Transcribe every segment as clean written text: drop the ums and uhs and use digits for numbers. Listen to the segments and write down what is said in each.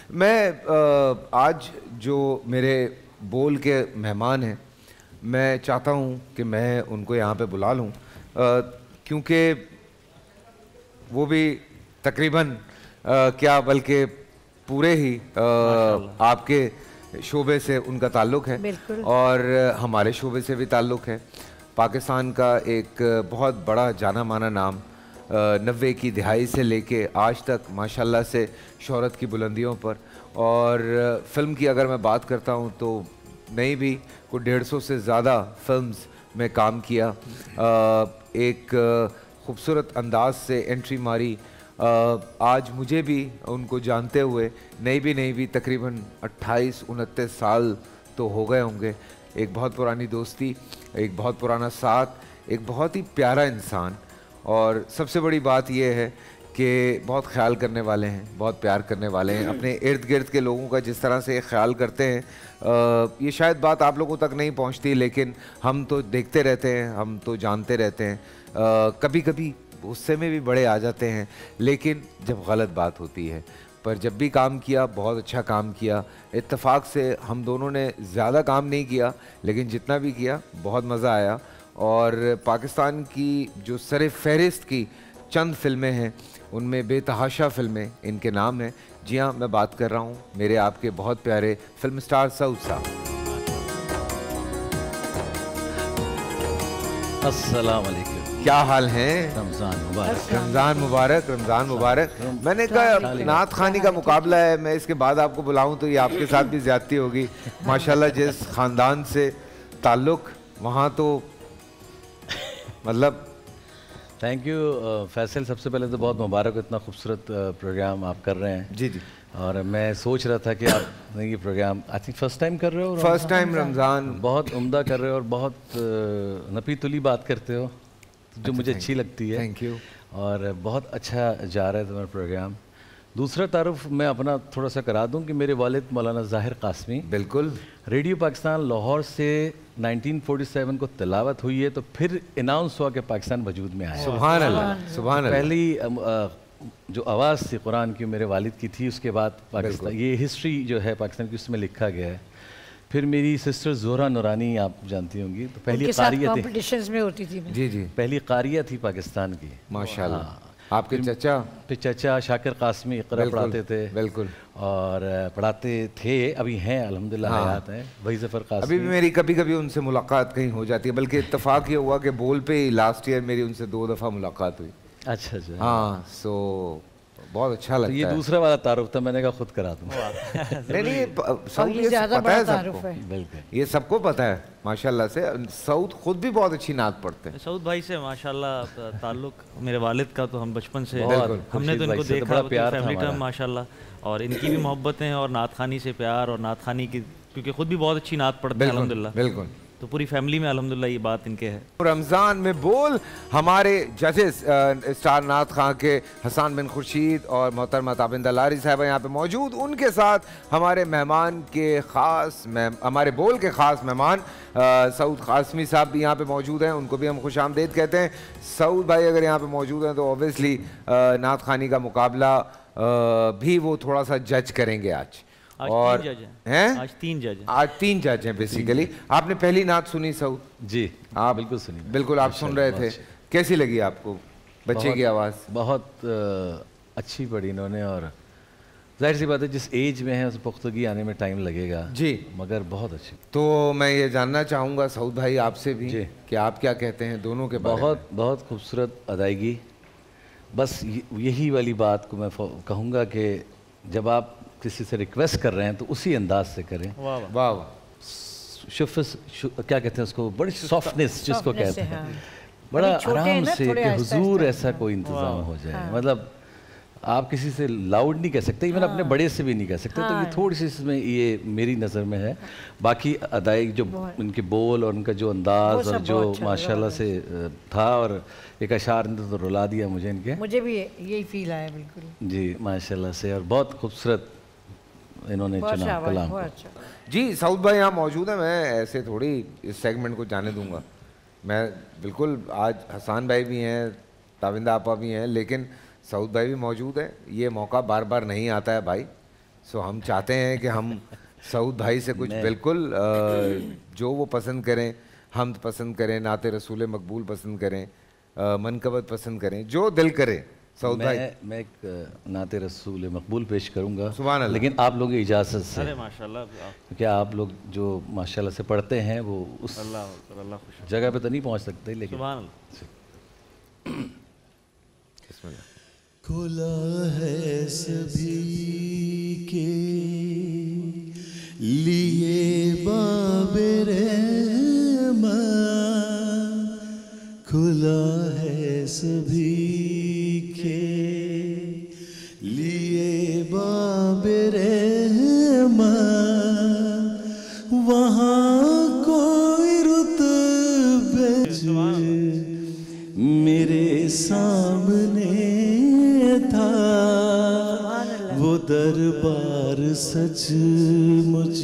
आज जो मेरे बोल के मेहमान हैं, मैं चाहता हूँ कि मैं उनको यहाँ पे बुला लूँ, क्योंकि वो भी तकरीबन क्या बल्कि पूरे ही आपके शोबे से उनका ताल्लुक़ है और हमारे शोबे से भी ताल्लुक़ है। पाकिस्तान का एक बहुत बड़ा जाना माना नाम 90 की दिहाई से लेके आज तक माशाल्लाह से शोहरत की बुलंदियों पर। और फ़िल्म की अगर मैं बात करता हूँ तो नहीं भी कोई 150 से ज़्यादा फिल्म्स में काम किया, एक खूबसूरत अंदाज से एंट्री मारी। आज मुझे भी उनको जानते हुए नहीं भी तकरीबन 28-29 साल तो हो गए होंगे। एक बहुत पुरानी दोस्ती, एक बहुत पुराना साथ, एक बहुत ही प्यारा इंसान। और सबसे बड़ी बात यह है कि बहुत ख्याल करने वाले हैं, बहुत प्यार करने वाले हैं। अपने इर्द गिर्द के लोगों का जिस तरह से ख्याल करते हैं, ये शायद बात आप लोगों तक नहीं पहुंचती, लेकिन हम तो देखते रहते हैं, हम तो जानते रहते हैं। कभी कभी गुस्से में भी बड़े आ जाते हैं, लेकिन जब गलत बात होती है। पर जब भी काम किया बहुत अच्छा काम किया। इत्तेफाक से हम दोनों ने ज़्यादा काम नहीं किया, लेकिन जितना भी किया बहुत मज़ा आया। और पाकिस्तान की जो सर फहरिस्त की चंद फिल्में हैं उनमें बेतहाशा फिल्में इनके नाम हैं। जी हाँ, मैं बात कर रहा हूँ मेरे आपके बहुत प्यारे फिल्म स्टार सऊद साहब। अस्सलाम वालेकुम, क्या हाल है? रमज़ान मुबारक। रमज़ान मुबारक, रमज़ान मुबारक। मैंने कहा नात खानी का मुकाबला है, मैं इसके बाद आपको बुलाऊं तो ये आपके साथ भी ज़्यादती होगी। माशाल्लाह जिस ख़ानदान से ताल्लुक़, वहाँ तो मतलब। थैंक यू फैसल, सबसे पहले तो बहुत मुबारक, इतना खूबसूरत प्रोग्राम आप कर रहे हैं। जी जी। और मैं सोच रहा था कि आप ये program I think first time कर रहे हो। First time Ramzan. बहुत उम्दा कर रहे हो और बहुत नपी तुली बात करते हो, जो मुझे अच्छी लगती है। Thank you. और बहुत अच्छा जा रहा है तुम्हारा प्रोग्राम। दूसरा तारुफ मैं अपना थोड़ा सा करा दूं कि मेरे वालिद मौलाना ज़ाहिर कासमी, बिल्कुल, रेडियो पाकिस्तान लाहौर से 1947 को तिलावत हुई है, तो फिर अनाउंस हुआ कि पाकिस्तान वजूद में आया। सुभान अल्लाह, सुभान अल्लाह। पहली जो आवाज़ थी कुरान की मेरे वालिद की थी, उसके बाद पाकिस्तान, ये हिस्ट्री जो है पाकिस्तान की उसमें लिखा गया है। फिर मेरी सिस्टर जोहरा नूरानी आप जानती होंगी, तो पहली कारिया थी में होती थी। जी जी, पहली कारिया थी पाकिस्तान की, माशाल्लाह। आपके चचा? फिर चचा शाकिर कासमी इक़रा पढ़ाते थे। बिल्कुल। और पढ़ाते थे, अभी हैं अल्हम्दुलिल्लाह, हयात हैं। वही ज़फ़र कासमी। अभी भी मेरी कभी कभी उनसे मुलाकात कहीं हो जाती है, बल्कि इत्तेफाक ये हुआ कि बोल पे लास्ट ईयर मेरी उनसे 2 दफ़ा मुलाकात हुई। अच्छा अच्छा। हाँ, सो बहुत अच्छा लगता है। ये दूसरा वाला तारुफ था, मैंने कहा खुद करा दूँ। नहीं, सऊद ये पता है सबको, बिल्कुल ये सबको पता है माशाल्लाह से। सऊद खुद भी बहुत अच्छी नात पढ़ते हैं। सऊद भाई से माशाल्लाह ताल्लुक मेरे वालिद का तो हम बचपन से हमने तो इनको देखा, फैमिली टर्म माशाल्लाह, और इनकी भी मोहब्बतें और नात खानी से प्यार, और नात खानी की क्योंकि खुद भी बहुत अच्छी नात पढ़ते हैं अल्हम्दुलिल्लाह। बिल्कुल, तो पूरी फैमिली में अल्हम्दुलिल्लाह ये बात इनके है। रमज़ान में बोल हमारे जजेस स्टार नात खां के हसन बिन खुर्शीद और मोहतरमा ताबिंदा लारी साहब यहाँ पे मौजूद। उनके साथ हमारे मेहमान के ख़ास हमारे बोल के ख़ास मेहमान सऊद कासमी साहब भी यहाँ पे मौजूद हैं, उनको भी हम खुश आमदीद कहते हैं। सऊद भाई अगर यहाँ पे मौजूद हैं तो ऑब्वियसली नात खानी का मुकाबला भी वो थोड़ा सा जज करेंगे आज। और हैं आज 3 जज हैं। आज 3 जज हैं बेसिकली। आपने पहली नात सुनी सऊद? जी, आप बिल्कुल सुनी। बिल्कुल, आप सुन रहे थे, कैसी लगी आपको बच्चे की आवाज़? बहुत अच्छी पड़ी इन्होंने, और जाहिर सी बात है जिस एज में है उस पुख्तगी आने में टाइम लगेगा जी, मगर बहुत अच्छी। तो मैं ये जानना चाहूँगा सऊद भाई आपसे भी कि आप क्या कहते हैं दोनों के बारे में? बहुत खूबसूरत अदायगी। बस यही वाली बात को मैं कहूँगा कि जब आप किसी से रिक्वेस्ट कर रहे हैं तो उसी अंदाज से करें। वाह वाह, क्या कहते हैं उसको, बड़ी सॉफ्टनेस जिसको कहते हैं, बड़ा आराम से कि हुजूर ऐसा कोई इंतज़ाम हो जाए। मतलब आप किसी से लाउड नहीं कह सकते, इवन अपने बड़े से भी नहीं कह सकते। तो ये थोड़ी सी इसमें ये मेरी नज़र में है। बाकी अदायगी जो उनके बोल और उनका जो अंदाज और जो माशाल्लाह से था, और एक अशार ने तो रुला दिया मुझे इनके। मुझे भी यही फील आया बिल्कुल जी माशाल्लाह से, और बहुत खूबसूरत इन्होंने चुना कलाम को। जी सऊद भाई यहाँ मौजूद है, मैं ऐसे थोड़ी इस सेगमेंट को जाने दूंगा। मैं बिल्कुल, आज हसन भाई भी हैं, ताबिंदा आपा भी हैं, लेकिन सऊद भाई भी मौजूद है। ये मौका बार बार नहीं आता है भाई, सो हम चाहते हैं कि हम सऊद भाई से कुछ बिल्कुल जो वो पसंद करें, हम पसंद करें, नाते रसूल मकबूल पसंद करें, मनकबत पसंद करें, जो दिल करे। सऊद भाई मैं एक नाते रसूल मकबूल पेश करूंगा, सुभान अल्लाह, लेकिन आप लोगों की इजाज़त से। अरे माशाल्लाह, क्योंकि आप लोग जो माशाल्लाह से पढ़ते हैं वो उस अल्लाह जगह पे तो नहीं पहुंच सकते, लेकिन सुभान अल्लाह। खुला है सभी के लिए बाबे रहमान, खुला है सभी के लिए बाबे रहमान, वहाँ कोई रुतबे मेरे सामने था, वो दरबार सचमुच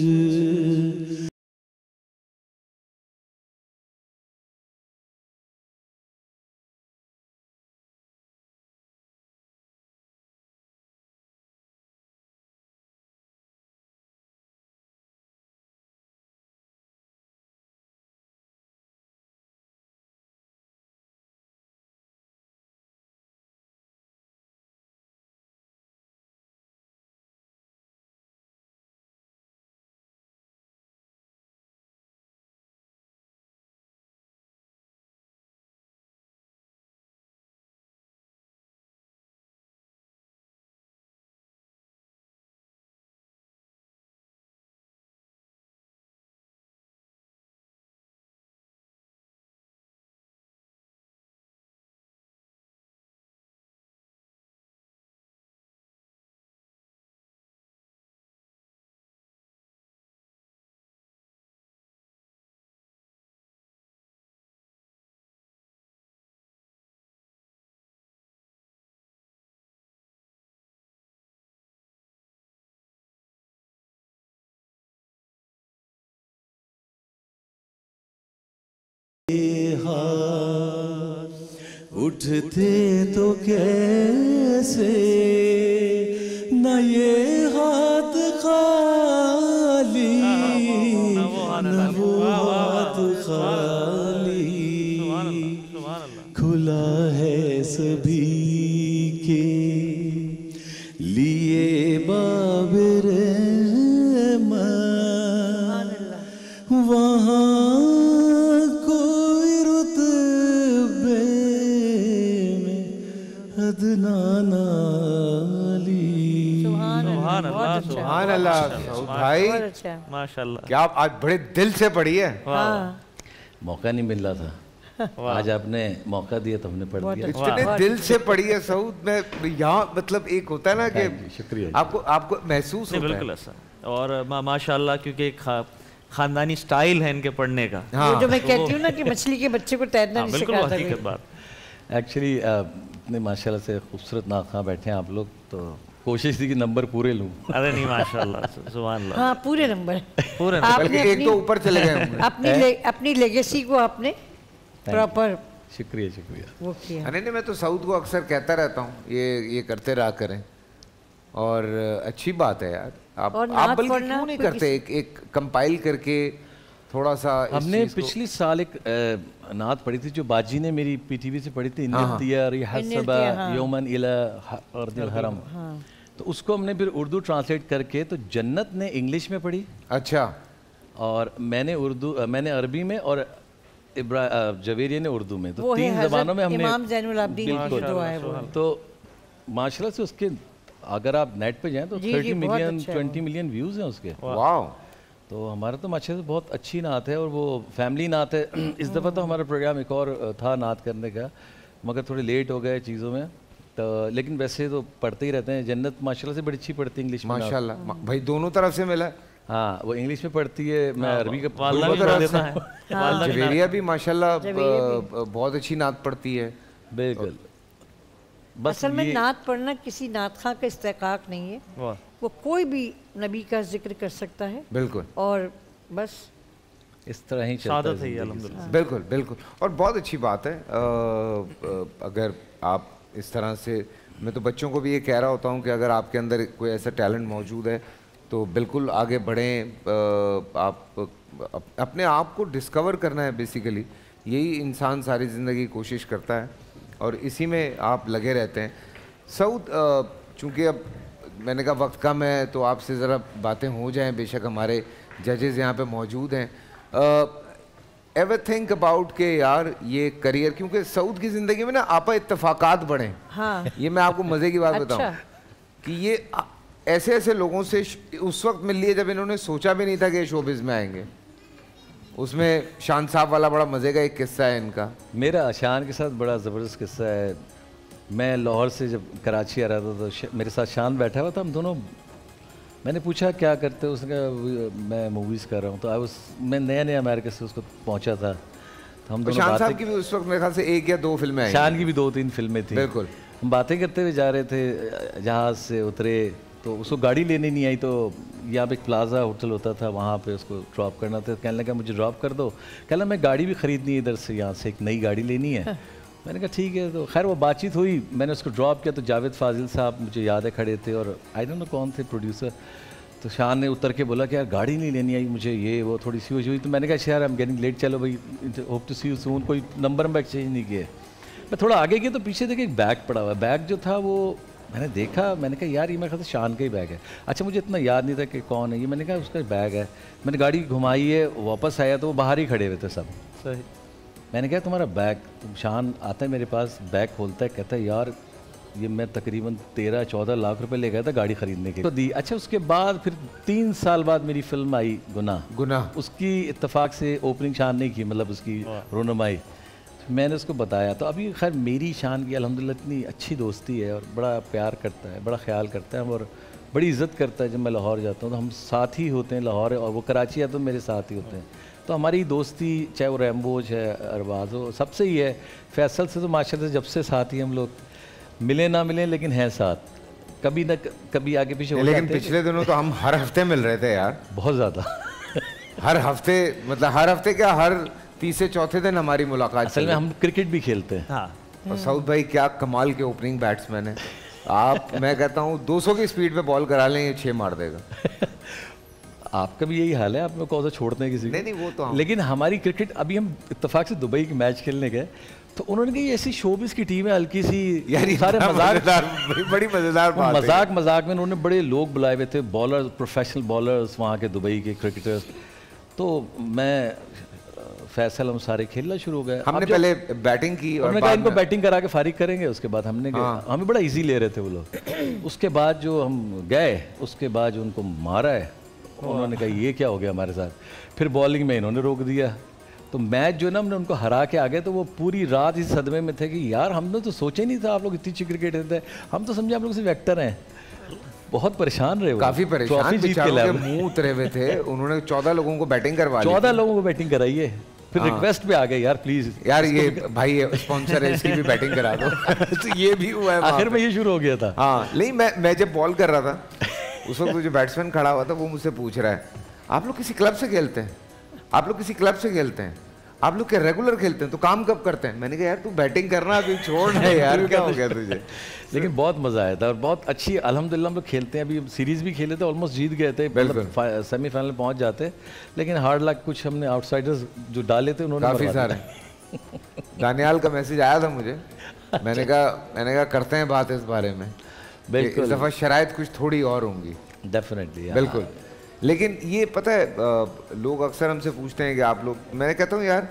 उठते तो कैसे न ये हाथ खाली, न वो हाथ खाली, खुला है सभी के लिए बाबे रहमान, वहाँ सुभान अल्लाह। सऊद भाई माशाल्लाह, क्या आप आज बड़े दिल से पढ़ी है। मौका नहीं मिल रहा था, आज आपने मौका दिया तो हमने पढ़ दिया। इतने दिल से पढ़ी है सऊद में, यहाँ मतलब एक होता है ना कि शुक्रिया, आपको महसूस होता है। बिल्कुल ऐसा, और माशाल्लाह क्योंकि एक खानदानी स्टाइल है इनके पढ़ने का। हाँ, जो मैं कहती हूँ ना कि मछली के बच्चे को तैरना नहीं सिखाता। बिल्कुल हकीकत बात। एक्चुअली इतने माशाल्लाह से खूबसूरत नाख़ा बैठे हैं आप लोग, तो कोशिश थी कि नंबर पूरे लूं। अरे नहीं माशाल्लाह, सुभान अल्लाह। हाँ पूरे नंबर, पूरे आपने एक तो ऊपर चले गए अपनी लेगेसी को आपने प्रॉपर। शुक्रिया शुक्रिया वो किया। नहीं, मैं तो सऊद को अक्सर कहता रहता हूँ ये करते रहा करें, और अच्छी बात है यार। आप बल्कि क्यों नहीं करते एक कंपाइल करके थोड़ा सा। हमने पिछली साल एक नात पढ़ी थी जो बाजी ने मेरी पीटीवी से पढ़ी थी, यौमन इला अर्दिल हरम, तो उसको हमने फिर उर्दू ट्रांसलेट करके, तो जन्नत ने इंग्लिश में पढ़ी, अच्छा, और मैंने अरबी में, और जवेरिया ने उर्दू में, तो 3 ज़बानों में हमने इमाम ज़ैनुल आबिदीन की जो है वो। तो माशाल्लाह से उसके अगर आप नेट पे जाएं तो 30 मिलियन 20 मिलियन व्यूज़ हैं उसके। वाह, तो हमारा तो माशाल्लाह से बहुत अच्छी नात है, और वो फैमिली नात है। इस दफ़ा तो हमारा प्रोग्राम एक और था नात करने का, मगर थोड़े लेट हो गए चीज़ों में, तो लेकिन वैसे तो पढ़ते ही रहते हैं। जन्नत माशाल्लाह से बड़ी अच्छी पढ़ती है इंग्लिश में, माशाल्लाह भाई दोनों तरफ से मिला। हाँ, वो इंग्लिश में पढ़ती है, मैं अरबी का जवेरिया भी माशाल्लाह बहुत अच्छी नात पढ़ती है। बिल्कुल, असल में नात पढ़ना किसी नात खां का इस्तेकाक नहीं है, वो कोई भी नबी का जिक्र कर सकता है। बिल्कुल, और बस इस तरह ही चलता है अल्हम्दुलिल्लाह। बिल्कुल बिल्कुल, और बहुत अच्छी बात है अगर आप इस तरह से मैं तो बच्चों को भी ये कह रहा होता हूँ कि अगर आपके अंदर कोई ऐसा टैलेंट मौजूद है तो बिल्कुल आगे बढ़ें। आप अपने आप को डिस्कवर करना है बेसिकली, यही इंसान सारी ज़िंदगी कोशिश करता है और इसी में आप लगे रहते हैं। सऊद, चूँकि अब मैंने कहा वक्त कम है तो आपसे ज़रा बातें हो जाएं, बेशक हमारे जजेस यहाँ पे मौजूद हैं। एवर थिंक अबाउट के यार ये करियर, क्योंकि सऊद की ज़िंदगी में ना आपा इत्तफाकात बढ़े। हाँ। ये मैं आपको मज़े की बात अच्छा। बताऊँ कि ये ऐसे ऐसे लोगों से उस वक्त मिल लिए जब इन्होंने सोचा भी नहीं था कि ये शोबिज़ में आएंगे। उसमें शान साहब वाला बड़ा मज़े का एक किस्सा है इनका। मेरा शान के साथ बड़ा ज़बरदस्त किस्सा है। मैं लाहौर से जब कराची आ रहा था तो मेरे साथ शान बैठा हुआ था, हम दोनों, मैंने पूछा क्या करते हो, उसने कहा मैं मूवीज़ कर रहा हूँ। तो मैं नया अमेरिका से उसको पहुँचा था, तो हम दोनों शान साहब की भी उस वक्त मेरे ख्याल से 1 या 2 फिल्में आई। शान की भी 2-3 फिल्में थी। बिल्कुल। हम बातें करते हुए जा रहे थे, जहाज़ से उतरे तो उसको गाड़ी लेने नहीं आई, तो यहाँ पे एक प्लाजा होटल होता था, वहाँ पे उसको ड्रॉप करना था। कहने लगा मुझे ड्रॉप कर दो। कहना मैं गाड़ी भी ख़रीदनी है इधर से, यहाँ से एक नई गाड़ी लेनी है। मैंने कहा ठीक है। तो खैर वो बातचीत हुई, मैंने उसको ड्रॉप किया तो जावेद फाजिल साहब मुझे याद है खड़े थे और आई डोंट नो कौन थे प्रोड्यूसर। तो शान ने उतर के बोला कि यार गाड़ी नहीं लेनी आई मुझे, ये वो थोड़ी सी हुई। तो मैंने कहा यार आई एम गेटिंग लेट, चलो भाई hope to see you soon. कोई नंबर में एक्सचेंज नहीं किए। मैं थोड़ा आगे गया तो पीछे देखे एक बैग पड़ा हुआ। बैग जो था वो मैंने देखा, मैंने कहा यार ये मेरे ख्याल से शान का ही बैग है। अच्छा मुझे इतना याद नहीं था कि कौन है ये, मैंने कहा उसका बैग है। मैंने गाड़ी घुमाई है, वापस आया तो वो बाहर ही खड़े हुए थे सब। सही। मैंने कहा तुम्हारा बैग, तुम शान आता है मेरे पास, बैग खोलता है, कहता है यार ये मैं तकरीबन 13-14 लाख रुपए ले गया था गाड़ी खरीदने के तो दी। अच्छा उसके बाद फिर 3 साल बाद मेरी फिल्म आई गुनाह। उसकी इत्तेफाक से ओपनिंग शान नहीं की, मतलब उसकी रोनुमाई मैंने उसको बताया। तो अभी खैर मेरी शान की अल्हम्दुलिल्लाह इतनी अच्छी दोस्ती है और बड़ा प्यार करता है, बड़ा ख्याल करता है और बड़ी इज़्ज़त करता है। जब मैं लाहौर जाता हूँ तो हम साथ ही होते हैं लाहौर, और वो कराची है तो मेरे साथ ही होते हैं। तो हमारी दोस्ती चाहे वो रैम्बोज है, अरबाज हो, सबसे ही है। फैसल से तो माशाल्लाह जब से साथ ही हम लोग मिले ना मिले लेकिन हैं साथ, कभी ना कभी आगे पीछे हो जाते हैं। लेकिन पिछले दिनों तो हम हर हफ्ते मिल रहे थे यार, बहुत ज़्यादा। हर हफ्ते, मतलब हर हफ्ते क्या, हर तीसरे चौथे दिन हमारी मुलाकात। असल में हम क्रिकेट भी खेलते हैं। हाँ। और सऊद भाई क्या कमाल के ओपनिंग बैट्समैन है आप। मैं कहता हूँ 200 की स्पीड पे बॉल करा लें, ये 6 मार देगा। आपका भी यही हाल है, आप में कौन सा छोड़ते हैं किसी को? नहीं वो तो लेकिन हमारी क्रिकेट, अभी हम इत्तेफाक से दुबई के मैच खेलने गए तो उन्होंने कहा ऐसी शोबिस की टीम है हल्की सी यार, सारे बड़ी मजेदार बात है। मजाक में उन्होंने बड़े लोग बुलाए हुए थे, बॉलर, प्रोफेशनल बॉलर्स वहाँ के दुबई के क्रिकेटर्स। तो मैं फैसल हम सारे खेलना शुरू हो गए। हमने पहले बैटिंग की और कहा इनको बैटिंग करा के फारिग करेंगे, उसके बाद हमने हमें बड़ा इजी ले रहे थे वो लोग। उसके बाद जो हम गए, उसके बाद जो उनको मारा है, उन्होंने कहा ये क्या हो गया हमारे साथ। फिर बॉलिंग में इन्होंने रोक दिया। तो मैच जो है ना, हमने उनको हरा के आ गए। तो वो पूरी रात इस सदमे में थे कि यार हमने तो सोचा ही नहीं था आप लोग इतनी अच्छी क्रिकेट खेलते हैं, हम तो समझे आप लोग सिर्फ एक्टर हैं। बहुत परेशान रहे, काफी परेशान, बेचारों के मुंह उतरे हुए थे। उन्होंने 14 लोगों को बैटिंग करवा ली। 14 लोगों को बैटिंग कराई है। फिर रिक्वेस्ट पे आ गए यार प्लीज यार ये भाई स्पॉन्सर है, इसकी भी बैटिंग करा दो। तो ये भी हुआ है, आखिर में ये शुरू हो गया था। हाँ, नहीं मैं जब बॉल कर रहा था उस वक्त जो बैट्समैन खड़ा हुआ था वो मुझसे पूछ रहा है आप लोग किसी क्लब से खेलते हैं, आप लोग किसी क्लब से खेलते हैं, आप लोग क्या रेगुलर खेलते हैं, तो काम कब करते हैं? मैंने कहा यार तू बैटिंग करना अभी छोड़ ना यार, क्या हो गया तुझे। लेकिन बहुत मजा आया था और बहुत अच्छी अल्हम्दुलिल्लाह हम लोग खेलते हैं। अभी सीरीज भी खेले थे, ऑलमोस्ट जीत गए थे, मतलब सेमीफाइनल पहुंच जाते, लेकिन हार्ड लक कुछ हमने आउटसाइडर्स जो डाले थे उन्होंने काफी सारे। दानियाल का मैसेज आया था मुझे, मैंने कहा करते हैं बात इस बारे में। बिल्कुल, इस दफा शराइत कुछ थोड़ी और होंगी। डेफिनेटली, बिल्कुल। लेकिन ये पता है लोग अक्सर हमसे पूछते हैं कि आप लोग, मैं कहता हूँ यार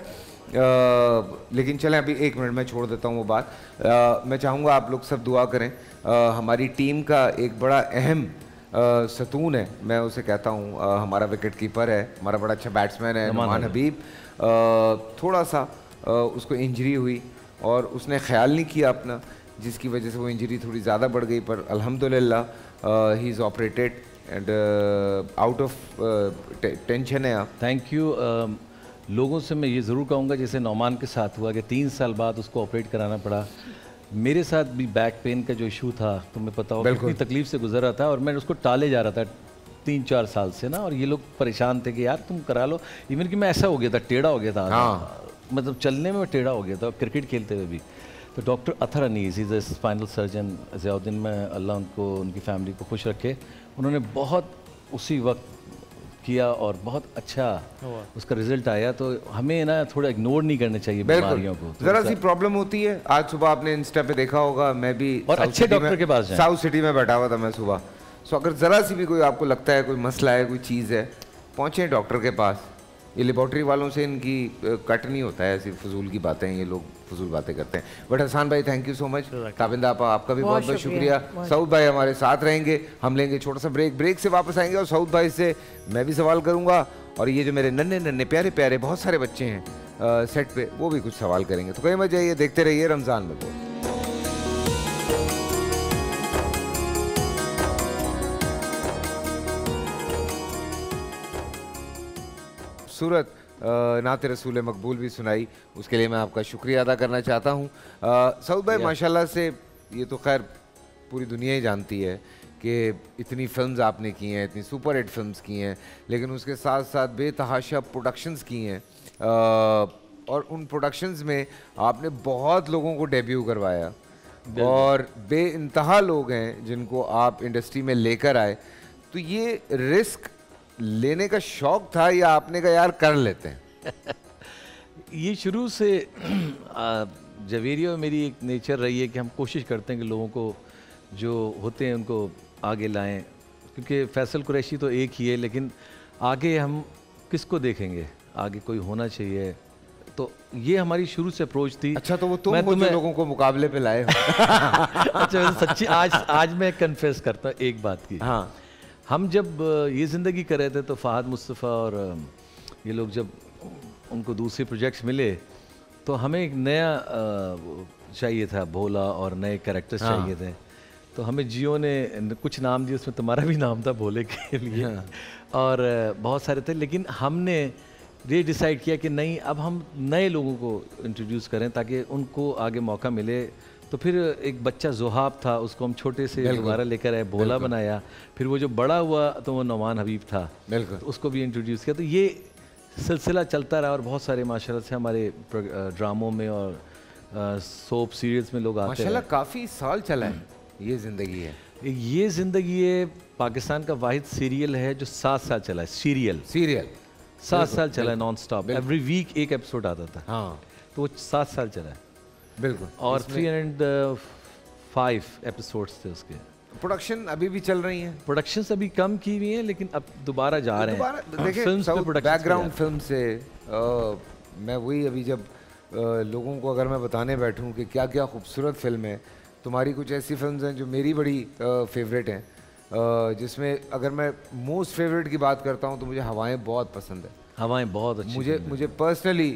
लेकिन चलें अभी 1 मिनट में छोड़ देता हूँ वो बात। मैं चाहूँगा आप लोग सब दुआ करें। हमारी टीम का एक बड़ा अहम सतून है, मैं उसे कहता हूँ, हमारा विकेट कीपर है, हमारा बड़ा अच्छा बैट्समैन है नुमान हबीब। थोड़ा सा उसको इंजरी हुई और उसने ख्याल नहीं किया अपना, जिसकी वजह से वो इंजरी थोड़ी ज़्यादा बढ़ गई, पर अल्हम्दुलिल्लाह he is operated and out of tension है आप। Thank you. लोगों से मैं ये ज़रूर कहूँगा जैसे नौमान के साथ हुआ कि 3 साल बाद उसको ऑपरेट कराना पड़ा। मेरे साथ भी बैक पेन का जो इशू था, तुम्हें पता होगा कितनी तकलीफ से गुजर रहा था, और मैं उसको टाले जा रहा था 3-4 साल से ना, और ये लोग परेशान थे कि यार तुम करा लो। इवन कि मैं ऐसा हो गया था, टेढ़ा हो गया था, मतलब चलने में टेढ़ा हो गया था क्रिकेट खेलते हुए भी। तो doctor Athar Anees, is a spinal surgeon Ziauddin में, अल्लाह उनको उनकी फैमिली को खुश रखे, उन्होंने बहुत उसी वक्त किया और बहुत अच्छा उसका रिजल्ट आया। तो हमें ना थोड़ा इग्नोर नहीं करना चाहिए बीमारियों को। जरा सी प्रॉब्लम होती है, आज सुबह आपने इंस्टा पे देखा होगा, मैं भी और अच्छे डॉक्टर के पास साउथ सिटी में बैठा हुआ था मैं सुबह। सो अगर ज़रा सी भी कोई आपको लगता है कोई मसला है, कोई चीज़ है, पहुँचें डॉक्टर के पास। ये लेबॉर्ट्री वालों से इनकी कट नहीं होता है, सिर्फ फजूल की बातें हैं, ये लोग फजूल बातें करते हैं। बट हसान भाई thank you so much. Tabinda आपा आपका भी बहुत बहुत शुक्रिया। सऊद भाई हमारे साथ रहेंगे, हम लेंगे छोटा सा ब्रेक, ब्रेक से वापस आएंगे और सऊद भाई से मैं भी सवाल करूंगा और ये जो मेरे नन्हे नन्हे प्यारे प्यारे बहुत सारे बच्चे हैं सेट पे, वो भी कुछ सवाल करेंगे। तो कहीं मत जाइए, देखते रहिए रमज़ान में बोल। सूरत नाते रसूल मकबूल भी सुनाई, उसके लिए मैं आपका शुक्रिया अदा करना चाहता हूँ। सऊद भाई माशाल्लाह से ये तो खैर पूरी दुनिया ही जानती है कि इतनी फिल्म्स आपने की हैं, इतनी सुपर हिट फिल्म्स की हैं, लेकिन उसके साथ साथ बेतहाशा प्रोडक्शंस की हैं और उन प्रोडक्शंस में आपने बहुत लोगों को डेब्यू करवाया और बेइंतहा लोग हैं जिनको आप इंडस्ट्री में लेकर आए। तो ये रिस्क लेने का शौक था या आपने कहा यार कर लेते हैं? ये शुरू से जवेरिया में मेरी एक नेचर रही है कि हम कोशिश करते हैं कि लोगों को जो होते हैं उनको आगे लाएं, क्योंकि फैसल कुरैशी तो एक ही है, लेकिन आगे हम किसको देखेंगे, आगे कोई होना चाहिए। तो ये हमारी शुरू से अप्रोच थी। अच्छा, तो वो तुम मुझे लोगों को मुकाबले पे लाए हो। अच्छा, सच्ची आज मैं कन्फेस करता हूँ एक बात की। हाँ, हम जब ये ज़िंदगी कर रहे थे तो फ़हाद मुस्तफ़ा और ये लोग जब उनको दूसरे प्रोजेक्ट्स मिले तो हमें एक नया चाहिए था, भोला, और नए कैरेक्टर्स चाहिए थे। तो हमें जियो ने कुछ नाम दिए, उसमें तुम्हारा भी नाम था भोले के लिए, और बहुत सारे थे, लेकिन हमने ये डिसाइड किया कि नहीं, अब हम नए लोगों को इंट्रोड्यूस करें ताकि उनको आगे मौका मिले। तो फिर एक बच्चा ज़ुहाब था, उसको हम छोटे से दोबारा लेकर आए, भोला बनाया। फिर वो जो बड़ा हुआ तो वो नौमान हबीब था, बिल्कुल, तो उसको भी इंट्रोड्यूस किया। तो ये सिलसिला चलता रहा और बहुत सारे माशाल्लाह से हमारे ड्रामों में और सोप सीरियल्स में लोग आते हैं। माशाल्लाह काफ़ी साल चला है ये ज़िंदगी है। ये ज़िंदगी है पाकिस्तान का वाहिद सीरियल है जो 7 साल चला है। सीरियल 7 साल चला है नॉन स्टॉप, एवरी वीक एक एपिसोड आता था। हाँ, तो वो 7 साल चला है, बिल्कुल। और 305 एपिसोड्स थे उसके। प्रोडक्शन अभी भी चल रही हैं? प्रोडक्शंस अभी कम की हुई हैं, लेकिन अब दोबारा जा रहे हैं। देखिए बैकग्राउंड फिल्म से मैं वही अभी जब लोगों को अगर मैं बताने बैठूं कि क्या क्या खूबसूरत फिल्म है, तुम्हारी कुछ ऐसी फिल्म्स हैं जो मेरी बड़ी फेवरेट हैं, जिसमें अगर मैं मोस्ट फेवरेट की बात करता हूं तो मुझे हवाएं बहुत पसंद है। हवाएं बहुत अच्छी मुझे पर्सनली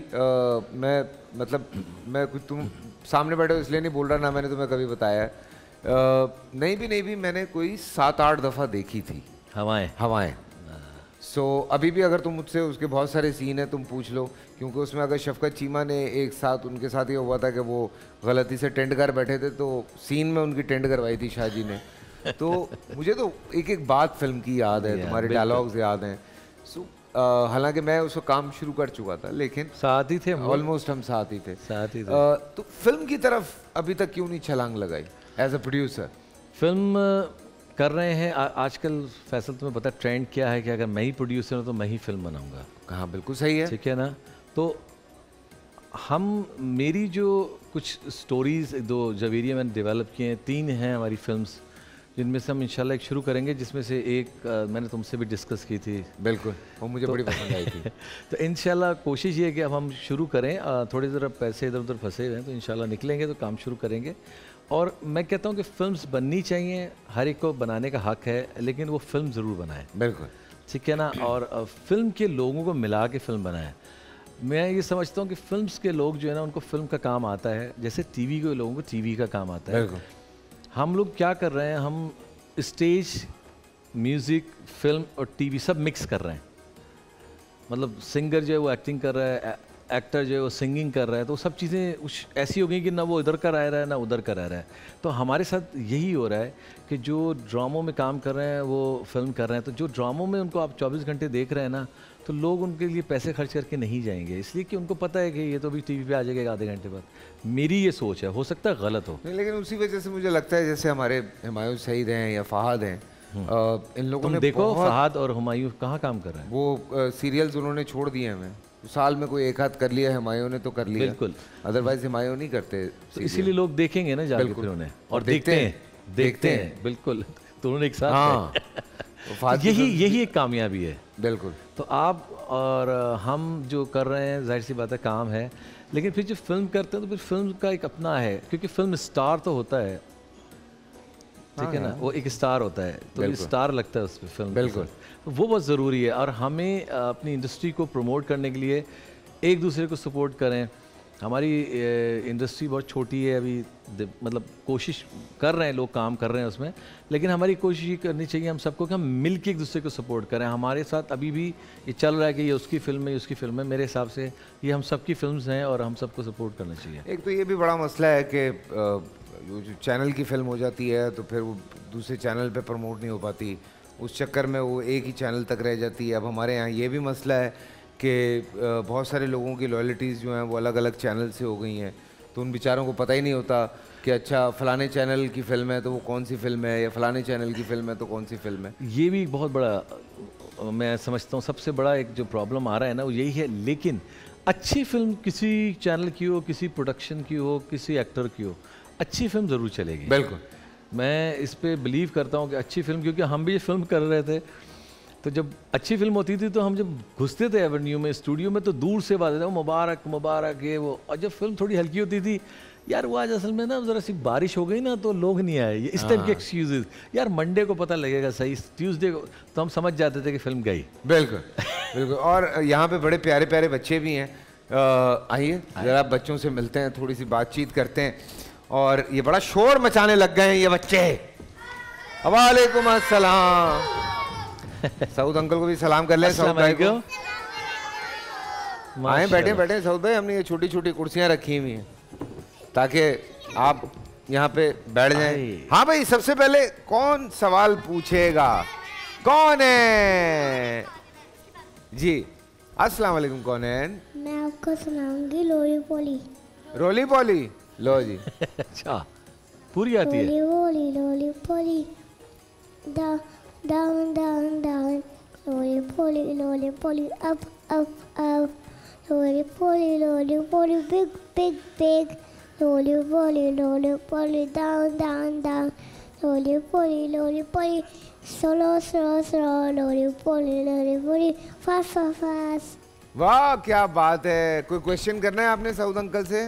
मैं कुछ तुम सामने बैठे हो इसलिए नहीं बोल रहा, ना मैंने तुम्हें कभी बताया है, नहीं भी मैंने कोई 7-8 दफ़ा देखी थी हवाएं। सो अभी भी अगर तुम मुझसे उसके बहुत सारे सीन हैं तुम पूछ लो, क्योंकि उसमें अगर शफकत चीमा ने एक साथ उनके साथ ये हुआ था कि वो गलती से टेंट कर बैठे थे, तो सीन में उनकी टेंट करवाई थी शाहजी ने। तो मुझे तो एक एक बात फिल्म की याद है, तुम्हारे डायलॉग्स याद हैं। सो हालांकि मैं उसको काम शुरू कर चुका था, लेकिन साथ ही थे, ऑलमोस्ट हम साथ ही थे। तो फिल्म की तरफ अभी तक क्यों नहीं छलांग लगाई एज अ प्रोड्यूसर? फिल्म कर रहे हैं आजकल। फैसल तुम्हें पता ट्रेंड क्या है कि अगर मैं ही प्रोड्यूसर हूँ तो मैं ही फिल्म बनाऊंगा। हाँ बिल्कुल सही है, ठीक है ना। तो हम मेरी जो कुछ स्टोरीज 2 जवेरिया मैंने डेवलप किए हैं, 3 हैं हमारी फिल्म्स, जिनमें से हम इंशाल्लाह एक शुरू करेंगे, जिसमें से एक मैंने तुमसे भी डिस्कस की थी। बिल्कुल, वो मुझे बड़ी पसंद आई थी। तो इंशाल्लाह कोशिश ये है कि अब हम शुरू करें। थोड़े ज़रा पैसे इधर उधर फंसे हुए हैं, तो इंशाल्लाह निकलेंगे तो काम शुरू करेंगे। और मैं कहता हूँ कि फिल्म्स बननी चाहिए, हर एक को बनाने का हक है, लेकिन वो फिल्म ज़रूर बनाए। बिल्कुल, ठीक है ना। और फिल्म के लोगों को मिला के फिल्म बनाए। मैं ये समझता हूँ कि फिल्म्स के लोग जो है ना, उनको फिल्म का काम आता है, जैसे टीवी के लोगों को टीवी का काम आता है। बिल्कुल। हम लोग क्या कर रहे हैं, हम स्टेज, म्यूज़िक, फिल्म और टीवी सब मिक्स कर रहे हैं। मतलब सिंगर जो है वो एक्टिंग कर रहा है, एक्टर जो है वो सिंगिंग कर रहा है, तो सब चीज़ें ऐसी हो गई कि ना वो इधर का रह रहा है ना उधर का रह रहा है। तो हमारे साथ यही हो रहा है कि जो ड्रामों में काम कर रहे हैं वो फिल्म कर रहे हैं, तो जो ड्रामों में उनको आप 24 घंटे देख रहे हैं ना, तो लोग उनके लिए पैसे खर्च करके नहीं जाएंगे, इसलिए कि उनको पता है कि ये तो भी टीवी पे आ जाएगा आधे घंटे बाद। मेरी ये सोच है, हो सकता है गलत हो। नहीं, लेकिन उसी वजह से मुझे लगता है जैसे हमारे हुमायूं सईद हैं या फहद हैं, इन लोगों ने देखो फहद और हुमायूं कहाँ काम कर रहे हैं, वो सीरियल्स उन्होंने छोड़ दिए हमें, साल में कोई एक हाथ कर लिया, हुमायूं ने तो कर लिया, बिल्कुल, अदरवाइज हुमायूं नहीं करते, तो इसीलिए लोग देखेंगे ना जाके फिर उन्हें, और देखते हैं बिल्कुल, तो उन्होंने एक साथ हाँ। तो यही एक कामयाबी है। बिल्कुल। तो आप और हम जो कर रहे हैं जाहिर सी बात है काम है, लेकिन फिर जो फिल्म करते हैं तो फिर फिल्म का एक अपना है, क्योंकि फिल्म स्टार तो होता है, ठीक है ना, वो एक स्टार होता है, तो ये स्टार लगता है उस पर फिल्म, बिल्कुल, तो वो बहुत ज़रूरी है। और हमें अपनी इंडस्ट्री को प्रमोट करने के लिए एक दूसरे को सपोर्ट करें। हमारी इंडस्ट्री बहुत छोटी है अभी, मतलब कोशिश कर रहे हैं लोग, काम कर रहे हैं उसमें, लेकिन हमारी कोशिश ये करनी चाहिए हम सबको कि हम मिल के एक दूसरे को सपोर्ट करें। हमारे साथ अभी भी ये चल रहा है कि ये उसकी फिल्म है, ये उसकी फिल्म है, मेरे हिसाब से ये हम सबकी फिल्म्स हैं और हम सबको सपोर्ट करना चाहिए। एक तो ये भी बड़ा मसला है कि जो चैनल की फिल्म हो जाती है तो फिर वो दूसरे चैनल पे प्रमोट नहीं हो पाती, उस चक्कर में वो एक ही चैनल तक रह जाती है। अब हमारे यहाँ ये भी मसला है कि बहुत सारे लोगों की लॉयल्टीज़ जो हैं वो अलग अलग चैनल से हो गई हैं, तो उन बेचारों को पता ही नहीं होता कि अच्छा फ़लाने चैनल की फ़िल्म है तो वो कौन सी फ़िल्म है, या फ़लाने चैनल की फ़िल्म है तो कौन सी फ़िल्म है। ये भी बहुत बड़ा मैं समझता हूँ, सबसे बड़ा एक जो प्रॉब्लम आ रहा है ना वो यही है। लेकिन अच्छी फिल्म किसी चैनल की हो, किसी प्रोडक्शन की हो, किसी एक्टर की हो, अच्छी फिल्म ज़रूर चलेगी। बिल्कुल, मैं इस पे बिलीव करता हूँ कि अच्छी फिल्म, क्योंकि हम भी ये फिल्म कर रहे थे, तो जब अच्छी फिल्म होती थी तो हम जब घुसते थे एवेन्यू में, स्टूडियो में, तो दूर से बात वो मुबारक मुबारक ये वो, और जब फिल्म थोड़ी हल्की होती थी, यार वो आज असल में ना ज़रा सी बारिश हो गई ना तो लोग नहीं आए, ये इस टाइप के एक्सक्यूजेज, यार मंडे को पता लगेगा सही, ट्यूसडे को, तो हम समझ जाते थे कि फिल्म गई। बिल्कुल बिल्कुल। और यहाँ पे बड़े प्यारे प्यारे बच्चे भी हैं, आइए ज़रा बच्चों से मिलते हैं, थोड़ी सी बातचीत करते हैं। और ये बड़ा शोर मचाने लग गए हैं ये बच्चे। वालेकुम अस्सलाम। सऊद अंकल को भी सलाम कर लें। सऊद भाई को आए, बैठे बैठे सऊद भाई, हमने ये छोटी छोटी कुर्सियां रखी हुई हैं ताकि आप यहाँ पे बैठ जाएं। हाँ भाई, सबसे पहले कौन सवाल पूछेगा, कौन है जी? अस्सलाम वालेकुम, कौन है? मैं आपको सुनाऊंगी लोली पोली। रोली पोली, लो जी। अच्छा, पूरी आती है? लोली लोली पोली, down down down, loly poly, up up up, loly poly, big big big, loly poly, down down down, loly poly, slow slow slow, loly poly, fast fast fast। वाह क्या बात है। कोई क्वेश्चन करना है आपने सऊद अंकल से?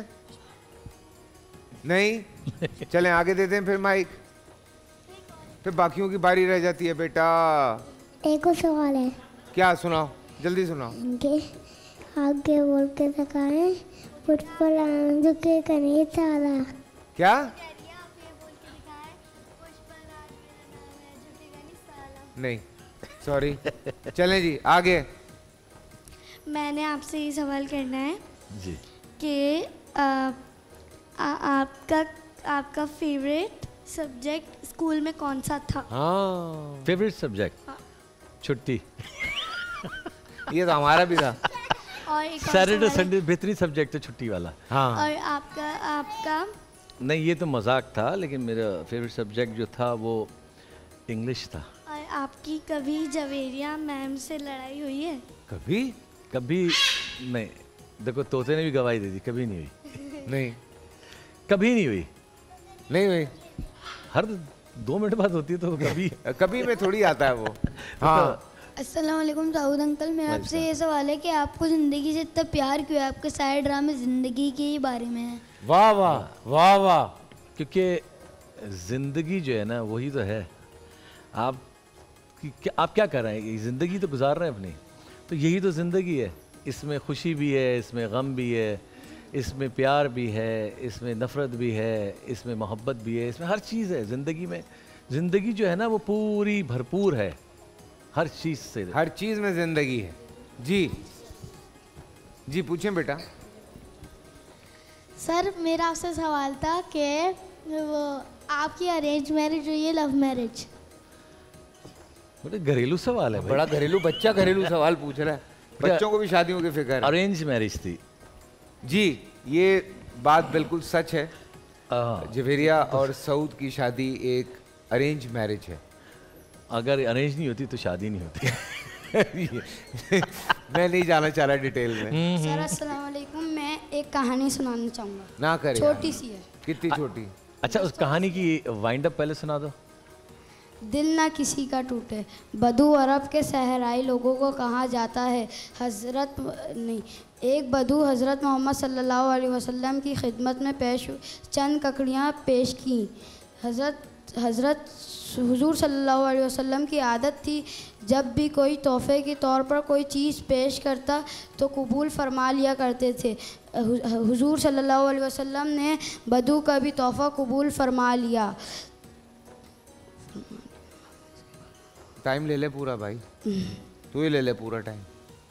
नहीं? चलें आगे देते हैं फिर माइक, फिर बाकियों की बारी रह जाती है। बेटा एक और सवाल है। क्या? सुनाओ, जल्दी सुनाओ। आगे बोल के दिखाएं, फुटबॉल आंसू के कने साला। क्या? नहीं, सॉरी। चलें जी आगे। मैंने आपसे ये सवाल करना है जी कि आपका फेवरेट सब्जेक्ट स्कूल में कौन सा था? हाँ, फेवरेट सब्जेक्ट? हाँ। छुट्टी। ये तो हमारा भी था। और एक सैटरडे संडे बेहतरीन सब्जेक्ट है छुट्टी वाला। हाँ। और आपका? नहीं, ये तो मजाक था, लेकिन मेरा फेवरेट सब्जेक्ट जो था वो इंग्लिश था। और आपकी कभी जवेरिया मैम से लड़ाई हुई है? कभी नहीं। देखो तोते ने भी गवाही दे दी, कभी नहीं हुई। नहीं, कभी नहीं हुई। नहीं हुई। हर 2 मिनट बाद होती है तो कभी में थोड़ी आता है वो। हाँ। अस्सलाम वालेकुम सऊद अंकल, मेरा आपसे ये सवाल है कि आपको ज़िंदगी से इतना प्यार क्यों है? आपके सारे ड्रामे ज़िंदगी के ही बारे में है। वाह वाह वाह वाह। क्योंकि ज़िंदगी जो है ना वही तो है। आप क्या कर रहे हैं? ज़िंदगी तो गुजार रहे हैं अपनी, तो यही तो ज़िंदगी है। इसमें खुशी भी है, इसमें गम भी है, इसमें प्यार भी है, इसमें नफ़रत भी है, इसमें मोहब्बत भी है, इसमें हर चीज़ है ज़िंदगी में। ज़िंदगी जो है ना वो पूरी भरपूर है हर चीज़ से, हर चीज़ में ज़िंदगी है जी। जी पूछें बेटा। सर मेरा आपसे सवाल था कि वो आपकी अरेंज मैरिज हुई है लव मैरिज? बड़े घरेलू सवाल है भाई। बड़ा घरेलू बच्चा घरेलू सवाल पूछ रहा है। बच्चों को भी शादियों की फिक्र है। अरेंज मैरिज थी जी, ये बात बिल्कुल सच है। जवेरिया और सऊद की शादी एक अरेंज मैरिज है। अगर अरेंज नहीं होती तो शादी नहीं होती। मैं नहीं जाना चाह रहा डिटेल में। सर अस्सलाम वालेकुम, मैं एक कहानी सुनाना चाहूँगा। ना करें, छोटी सी है। कितनी छोटी? अच्छा उस कहानी की वाइंड अप पहले सुना दो। दिल ना किसी का टूटे, बदू अरब के सहराई लोगों को कहा जाता है। एक बदू हज़रत मोहम्मद सल्लल्लाहु अलैहि वसल्लम की खिदमत में चंद ककड़ियाँ पेश की। हज़रत हुजूर सल्लल्लाहु अलैहि वसल्लम की आदत थी जब भी कोई तोहफ़े के तौर पर कोई चीज़ पेश करता तो कबूल फरमा लिया करते थे। हुजूर सल्लल्लाहु अलैहि वसल्लम ने बदू का भी तोहफ़ा कबूल फरमा लिया। टाइम ले ले पूरा भाई, तू ही ले ले पूरा टाइम।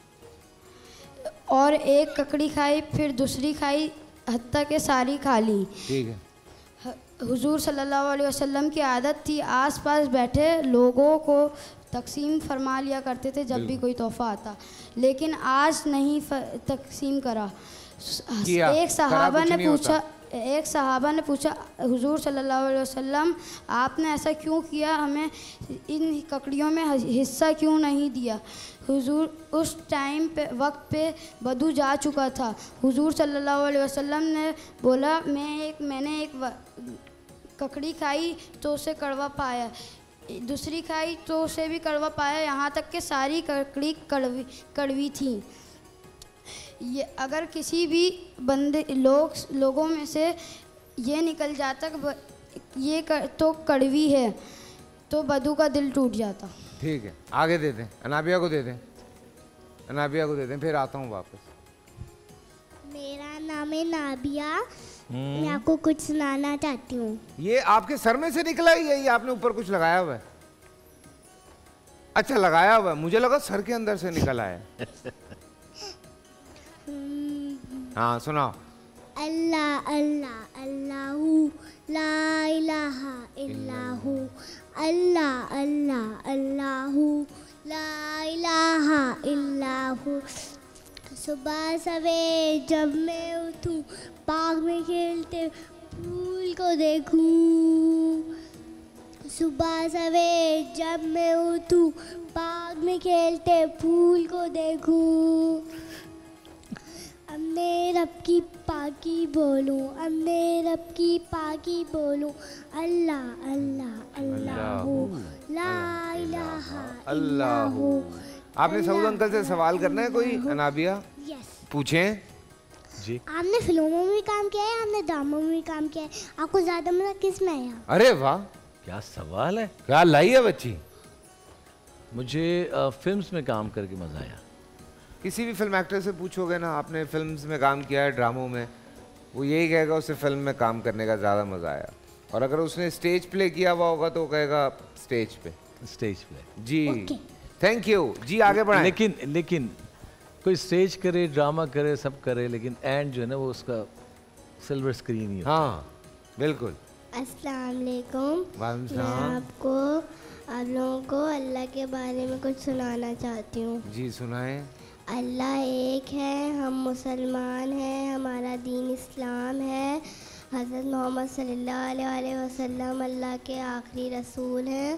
और एक ककड़ी खाई, फिर दूसरी खाई, हत्ता के सारी खा ली। ठीक है। हुजूर सल्लल्लाहु अलैहि वसल्लम की आदत थी आसपास बैठे लोगों को तकसीम फरमा लिया करते थे जब भी कोई तोहफ़ा आता, लेकिन आज नहीं तकसीम करा। एक सहाबा ने पूछा हुजूर सल्लल्लाहु अलैहि वसल्लम, आपने ऐसा क्यों किया, हमें इन ककड़ियों में हिस्सा क्यों नहीं दिया? हुजूर उस टाइम पे वक्त पे बदू जा चुका था। हुजूर सल्लल्लाहु अलैहि वसल्लम ने बोला, मैंने एक ककड़ी खाई तो उसे कड़वा पाया, दूसरी खाई तो उसे भी कड़वा पाया, यहाँ तक कि सारी ककड़ी कड़वी थी। ये अगर किसी भी लोगों में से ये निकल जाता तो कड़वी है तो बदू का दिल टूट जाता। ठीक है, आगे दे दें, अनाबिया को दे दें, अनाबिया को दे दें, फिर आता हूँ वापस। मेरा नाम है नाबिया, मैं आपको कुछ सुनाना चाहती हूँ। ये आपके सर में से निकला ही है, ये आपने ऊपर कुछ लगाया हुआ है? अच्छा लगाया हुआ है, मुझे लगा सर के अंदर से निकला है। हाँ सुनाओ। अल्लाह अल्लाह अल्लाहू ला इलाहा इल्लाहू, अल्लाह अल्लाह अल्लाहू ला इलाहा इल्लाहू। सुबह सवेरे जब मैं उठूं, बाग में खेलते फूल को देखूं। सुबह सवेरे जब मैं उठूं, बाग में खेलते फूल को देखूं। अपने रब की पाकी बोलूं, अपने रब की पाकी बोलूं, अल्लाह अल्लाह अल्लाहू ला इलाहा इल्लाहू। आपने सऊद अंकल से सवाल करना है कोई? अनाबिया पूछें जी। आपने फिल्मों में भी काम किया है, आपने ड्रामों में भी काम किया है, आपको ज्यादा मजा किस में आया? अरे वाह, क्या सवाल है, क्या लाई है बच्ची। मुझे फिल्म्स में काम करके मजा आया। किसी भी फिल्म एक्टर से पूछोगे ना, आपने फिल्म्स में काम किया है, ड्रामों में, वो यही कहेगा उसे फिल्म में काम करने का ज़्यादा मज़ा आया। और अगर उसने स्टेज प्ले किया हुआ होगा तो कहेगा स्टेज पे। स्टेज प्ले जी। थैंक यू जी, आगे बढ़ाएं। लेकिन कोई स्टेज करे, ड्रामा करे, सब करे, लेकिन एंड जो है ना वो उसका सिल्वर स्क्रीन ही होता है। हाँ बिल्कुल। अस्सलाम वालेकुम। मैं आपको आप लोगों को अल्लाह के बारे में कुछ सुनाना चाहती हूँ। जी सुनाएं। अल्लाह एक है, हम मुसलमान हैं, हमारा दीन इस्लाम है। हज़रत मोहम्मद सल्लल्लाहु अलैहि वसल्लम अल्लाह के आखिरी रसूल हैं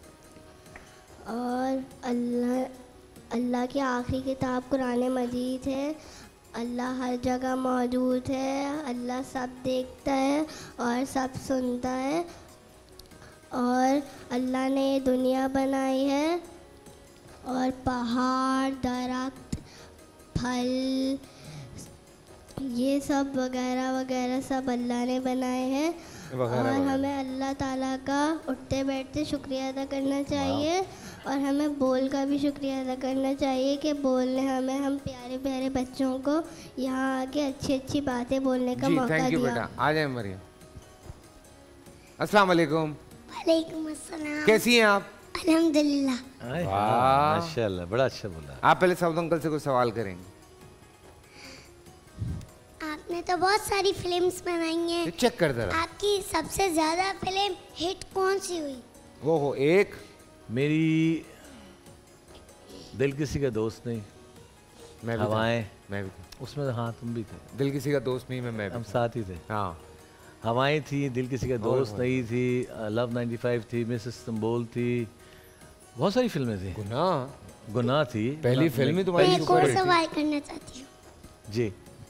और अल्लाह की आखिरी किताब कुरान मजीद है। अल्लाह हर जगह मौजूद है, अल्लाह सब देखता है और सब सुनता है। और अल्लाह ने दुनिया बनाई है और पहाड़, दरख्त, फल, ये सब वगैरह वगैरह सब अल्लाह ने बनाए हैं। और हमें अल्लाह ताला का उठते बैठते शुक्रिया अदा करना चाहिए और हमें बोल का भी शुक्रिया अदा करना चाहिए कि बोलने हम प्यारे प्यारे बच्चों को यहाँ आके अच्छी अच्छी बातें बोलने का मौका दिया। थैंक यू बेटा। आ जाए मरियम। अस्सलाम वालेकुम। वालेकुम अस्सलाम। कैसी हैं आप? अल्हम्दुलिल्लाह। माशाल्लाह, बड़ा अच्छा बोला। आप पहले सऊद अंकल से कोई सवाल करेंगे? तो बहुत सारी फिल्म्स बनाई हैं। चेक कर जरा। आपकी सबसे ज्यादा फिल्म हिट कौन सी हुई? वो हो एक मेरी दिल किसी का दोस्त नहीं, मैं भी हवाएं, मैं भी उसमें हाँ तुम भी थे। दिल किसी का दोस्त नहीं, मैं भी हम साथ ही थे। हाँ, हवाएं थी, दिल किसी का दोस्त नहीं थी, लव 95 थी, मिस इस्तांबुल थी, बहुत सारी फिल्में थी। गुनाह थी पहली फिल्म ही तुम्हारी। एक और सवाल करना चाहती हूँ जी।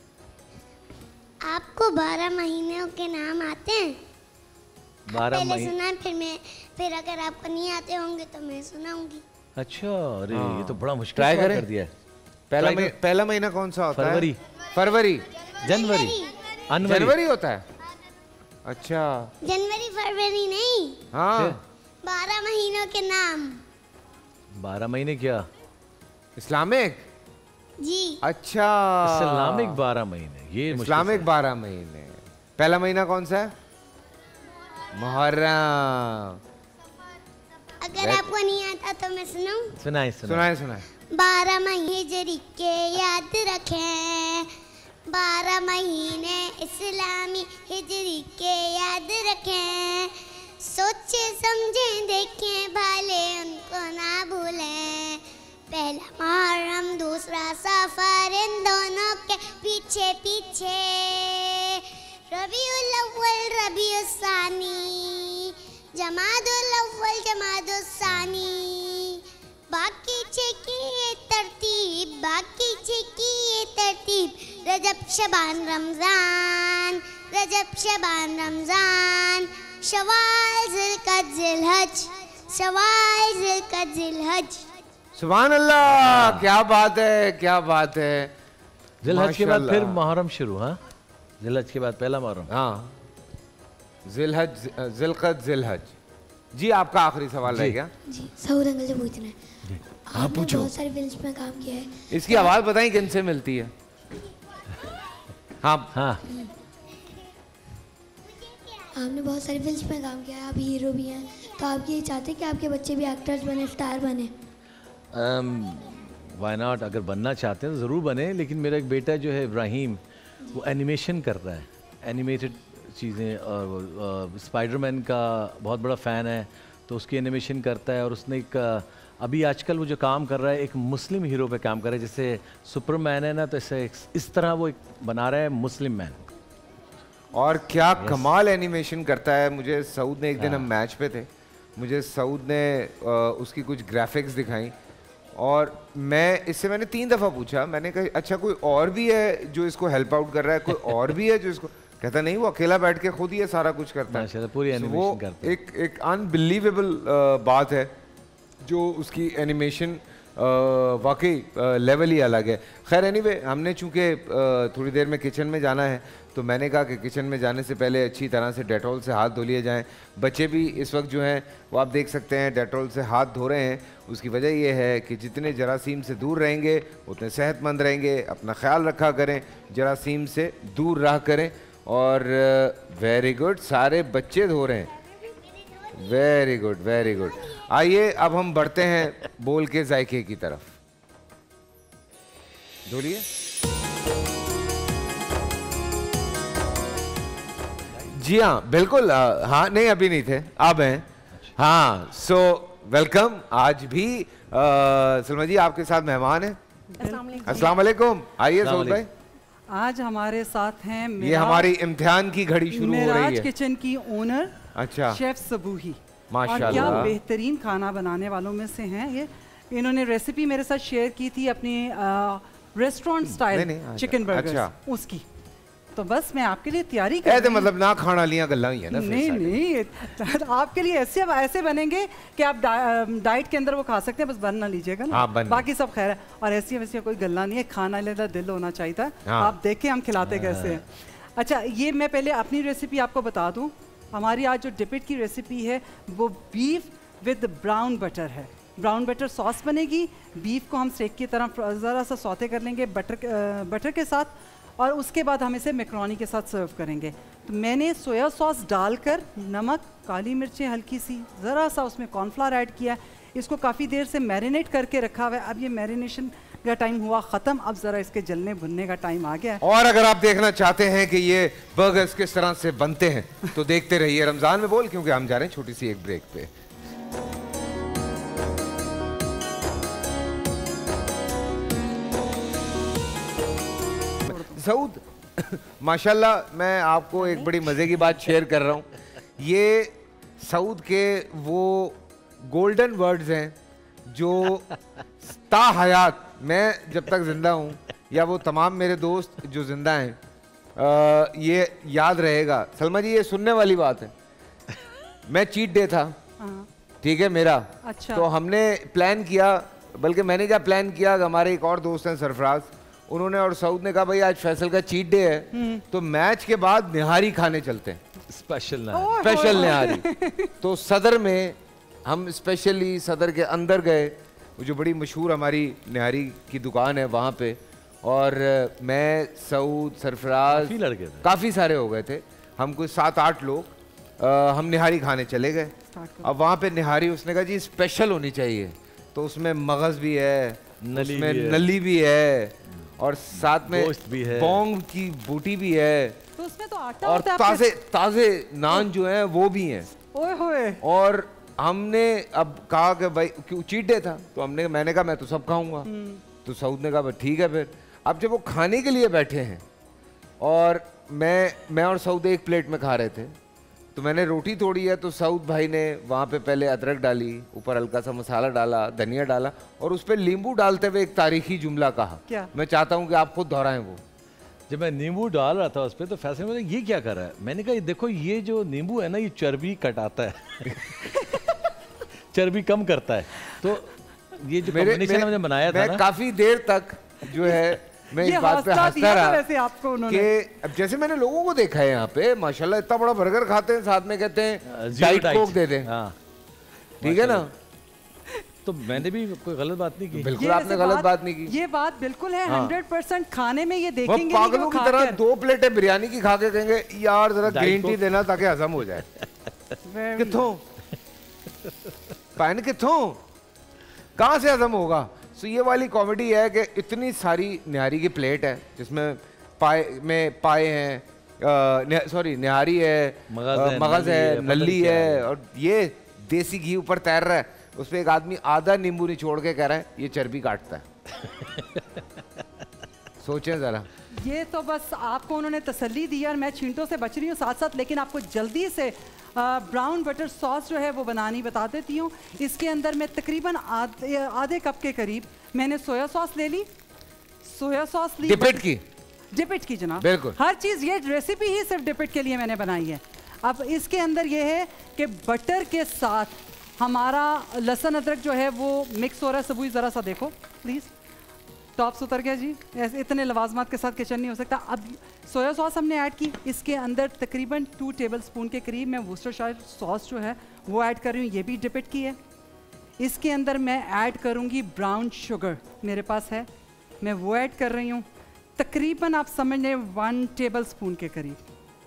आपको 12 महीनों के नाम आते हैं? 12 महीने सुना, फिर अगर आपको नहीं आते होंगे तो मैं सुनाऊंगी। अच्छा, अरे ये तो बड़ा मुश्किल ट्राई कर दिया है। पहला महीना कौन सा होता है? फरवरी, जनवरी, जनवरी होता है। अच्छा, जनवरी फरवरी नहीं। हाँ, 12 महीनों के नाम। 12 महीने क्या? इस्लामिक जी। अच्छा, इस्लामिक 12 महीने, ये इस्लामिक 12 महीने। पहला महीना कौन सा है? मुहर्रम। अगर आपको नहीं आता तो मैं सुनाऊं? सुनाए। 12 महीने हिजरी के याद रखें, 12 महीने इस्लामी हिजरी के याद रखें, सोचे समझे देखें भले उनको ना भूलें, पहला मुहर्रम दूसरा सफर, इन दोनों के पीछे पीछे रबीउल अव्वल रबीउल सानी, जमादुल अव्वल जमादुल सानी, बाकी की ये तरतीब, बाकी की ये तरतीब, रजब शबान रमजान, रजब शबान रमजान, शवाल ज़िलक़द ज़िलहज, शवाल ज़िलक़द ज़िलहज। सुभान अल्लाह, क्या बात है, क्या बात है। ज़िलहज के बाद फिर मुहर्रम शुरू। हाँ, ज़िलहज के बाद पहला मुहर्रम। हाँ, ज़िलहज, ज़िलक़द ज़िलहज। जी, आपका आखिरी सवाल रह गया। जी, सऊद अंकल से पूछना है। हाँ, पूछो। बहुत सारी फिल्म्स में काम किया है। इसकी आवाज़ बताएं किन से मिलती है? हाँ हाँ, आपने बहुत सारी फिल्म्स में काम किया है, आप हीरो भी हैं, तो आप ये चाहते हैं कि आपके बच्चे भी एक्टर्स बने, स्टार बने? व्हाई नॉट, अगर बनना चाहते हैं तो ज़रूर बने, लेकिन मेरा एक बेटा जो है इब्राहिम, वो एनिमेशन कर रहा है, एनिमेटेड चीज़ें, और स्पाइडरमैन का बहुत बड़ा फ़ैन है, तो उसकी एनिमेशन करता है। और उसने एक अभी आजकल वो जो काम कर रहा है, एक मुस्लिम हीरो पे काम कर रहा है, जैसे सुपरमैन है ना, तो ऐसे इस तरह वो एक बना रहा है मुस्लिम मैन। और क्या कमाल एनिमेशन करता है। मुझे सऊद ने एक दिन, हम मैच पे थे, मुझे सऊद ने उसकी कुछ ग्राफिक्स दिखाई, और मैंने 3 दफ़ा पूछा, मैंने कहा अच्छा कोई और भी है जो इसको हेल्प आउट कर रहा है, कोई और भी है जो इसको, कहता नहीं, वो अकेला बैठ के खुद ही ये सारा कुछ करता है, पूरी एनिमेशन करता है। एक अनबिलीवेबल बात है जो उसकी एनिमेशन वाकई लेवल ही अलग है। खैर एनीवे, हमने चूँकि थोड़ी देर में किचन में जाना है, तो मैंने कहा कि किचन में जाने से पहले अच्छी तरह से डेटॉल से हाथ धो लिए जाएं। बच्चे भी इस वक्त जो हैं वो आप देख सकते हैं डेटॉल से हाथ धो रहे हैं। उसकी वजह ये है कि जितने जरासीम से दूर रहेंगे उतने सेहतमंद रहेंगे। अपना ख्याल रखा करें, जरासीम से दूर रहा करें। और वेरी गुड, सारे बच्चे धो रहे हैं, वेरी गुड वेरी गुड। आइए अब हम बढ़ते हैं बोल के जायके की तरफ। धोलिए। जी हाँ, बिल्कुल। हाँ, नहीं अभी नहीं थे, अब हैं। हाँ, सो वेलकम। आज भी सलमा जी आपके साथ मेहमान हैं। अस्सलाम वालेकुम। आइए सऊद भाई। आज हमारे साथ हैं, ये हमारी इम्तिहान की घड़ी शुरू हो रही है। किचन की ओनर, अच्छा, शेफ सबूही। माशाल्लाह, और क्या बेहतरीन खाना बनाने वालों में से हैं ये। इन्होंने रेसिपी मेरे साथ शेयर की थी अपनी रेस्टोरेंट स्टाइल चिकन बर्गर उसकी, तो बस मैं आपके लिए तैयारी कर रही हूं। मतलब ना खाना लिया गल्ला ही है ना। नहीं, आपके लिए ऐसे बनेंगे कि आप डाइट के अंदर वो खा सकते हैं, बस बन ना लीजिएगा ना। बाकी सब खैर है। और ऐसी वैसी कोई गल्ला नहीं है, खाना लेना दिल होना चाहिए था। आप देखें हम खिलाते कैसे हैं। अच्छा, ये मैं पहले अपनी रेसिपी आपको बता दूं। हमारी आज जो डिपिट की रेसिपी है वो बीफ विद ब्राउन बटर है। ब्राउन बटर सॉस बनेगी। बीफ को हम स्टेक की तरह ज़रा सा सौते कर लेंगे बटर के साथ, और उसके बाद हम इसे मैक्रोनी के साथ सर्व करेंगे। तो मैंने सोया सॉस डालकर, नमक, काली मिर्चें हल्की सी, ज़रा सा उसमें कॉर्नफ्लावर ऐड किया। इसको काफ़ी देर से मैरिनेट करके रखा हुआ है। अब ये मैरिनेशन का टाइम हुआ ख़त्म, अब ज़रा इसके जलने भुनने का टाइम आ गया। और अगर आप देखना चाहते हैं कि ये बर्गर्स किस तरह से बनते हैं तो देखते रहिए रमज़ान में बोल, क्योंकि हम जा रहे हैं छोटी सी एक ब्रेक पे। सऊद, माशाल्लाह मैं आपको एक बड़ी मज़े की बात शेयर कर रहा हूँ। ये सऊद के वो गोल्डन वर्ड्स हैं जो ताहयात मैं जब तक ज़िंदा हूँ, या वो तमाम मेरे दोस्त जो ज़िंदा हैं, ये याद रहेगा। सलमा जी, ये सुनने वाली बात है। मैं चीट डे था, ठीक है मेरा। अच्छा। तो हमने प्लान किया, बल्कि मैंने क्या प्लान किया कि हमारे एक और दोस्त हैं सरफराज, उन्होंने और सऊद ने कहा भाई आज फैसल का चीट डे है तो मैच के बाद निहारी खाने चलते हैं, स्पेशल निहारी। तो सदर में हम स्पेशली सदर के अंदर गए, जो बड़ी मशहूर हमारी निहारी की दुकान है वहाँ पे, और मैं, सऊद, सरफराज, काफ़ी सारे हो गए थे, हम कोई 7-8 लोग, हम निहारी खाने चले गए। अब वहाँ पे निहारी उसने कहा जी स्पेशल होनी चाहिए, तो उसमें मगज़ भी है, उसमें नली भी है, और साथ में पोंग की बूटी भी है, तो उसमें तो आटा और ताजे नान जो हैं वो भी हैं। ओए होए। और हमने अब कहा कि भाई क्यों चीट डे था, तो मैंने कहा मैं तो सब खाऊंगा। तो सऊद ने कहा ठीक है। फिर अब जब वो खाने के लिए बैठे हैं और मैं और सऊद एक प्लेट में खा रहे थे, तो मैंने रोटी तोड़ी है, तो सऊद भाई ने वहाँ पे पहले अदरक डाली, ऊपर हल्का सा मसाला डाला, धनिया डाला, और उस पर नींबू डालते हुए एक तारीखी जुमला कहा। क्या? मैं चाहता हूँ कि आप खुद दोहराएं वो। जब मैं नींबू डाल रहा था उस पर, तो फैसले में ये क्या कर रहा है, मैंने कहा देखो ये जो नींबू है ना, ये चर्बी कटाता है चर्बी कम करता है। तो ये जो कॉम्बिनेशन हमने बनाया था ना, काफी देर तक जो है मैं इस बात पे हंसता रहा कि अब जैसे मैंने लोगों को देखा है यहाँ पे माशाल्लाह इतना बड़ा बर्गर खाते हैं, साथ में कहते हैं डाइट कोक दे दें। ठीक है ना, तो मैंने भी कोई गलत बात नहीं की। बिल्कुल आपने गलत बात नहीं की। ये बात बिल्कुल है। 100% खाने में ये देखेंगे पागलों की तरह 2 प्लेटें बिरयानी की खा के कहेंगे यार जरा ग्रीन टी देना ताकि हजम हो जाए। किथों पैन, किथों, कहाँ से हजम होगा। सो ये वाली कॉमेडी है कि इतनी सारी निहारी की प्लेट है जिसमें पाए हैं, सॉरी निहारी है, मगज है, नली है, और ये देसी घी ऊपर तैर रहा है, उस पर एक आदमी आधा नींबू निचोड़ के कह रहा है ये चर्बी काटता है। सोचें जरा। ये तो बस आपको उन्होंने तसल्ली दी और मैं छींटों से बच रही हूँ साथ साथ, लेकिन आपको जल्दी से ब्राउन बटर सॉस जो है वो बनानी बता देती हूँ। इसके अंदर मैं तकरीबन आधे कप के करीब मैंने सोया सॉस ले ली। सोया सॉस ली डिपिट की जनाब, बिल्कुल हर चीज़, ये रेसिपी ही सिर्फ डिपिट के लिए मैंने बनाई है। अब इसके अंदर ये है कि बटर के साथ हमारा लहसुन अदरक जो है वो मिक्स हो रहा है। सबूई ज़रा सा देखो प्लीज़, टॉप्स उतर गया जी, ऐसे इतने लवाजमात के साथ किचन नहीं हो सकता। अब सोया सॉस हमने ऐड की, इसके अंदर तकरीबन 2 टेबलस्पून के करीब मैं वुस्टरशायर सॉस जो है वो ऐड कर रही हूँ, ये भी डिपिट की है। इसके अंदर मैं ऐड करूँगी ब्राउन शुगर, मेरे पास है, मैं वो ऐड कर रही हूँ, तकरीबन आप समझ लें 1 टेबलस्पून के करीब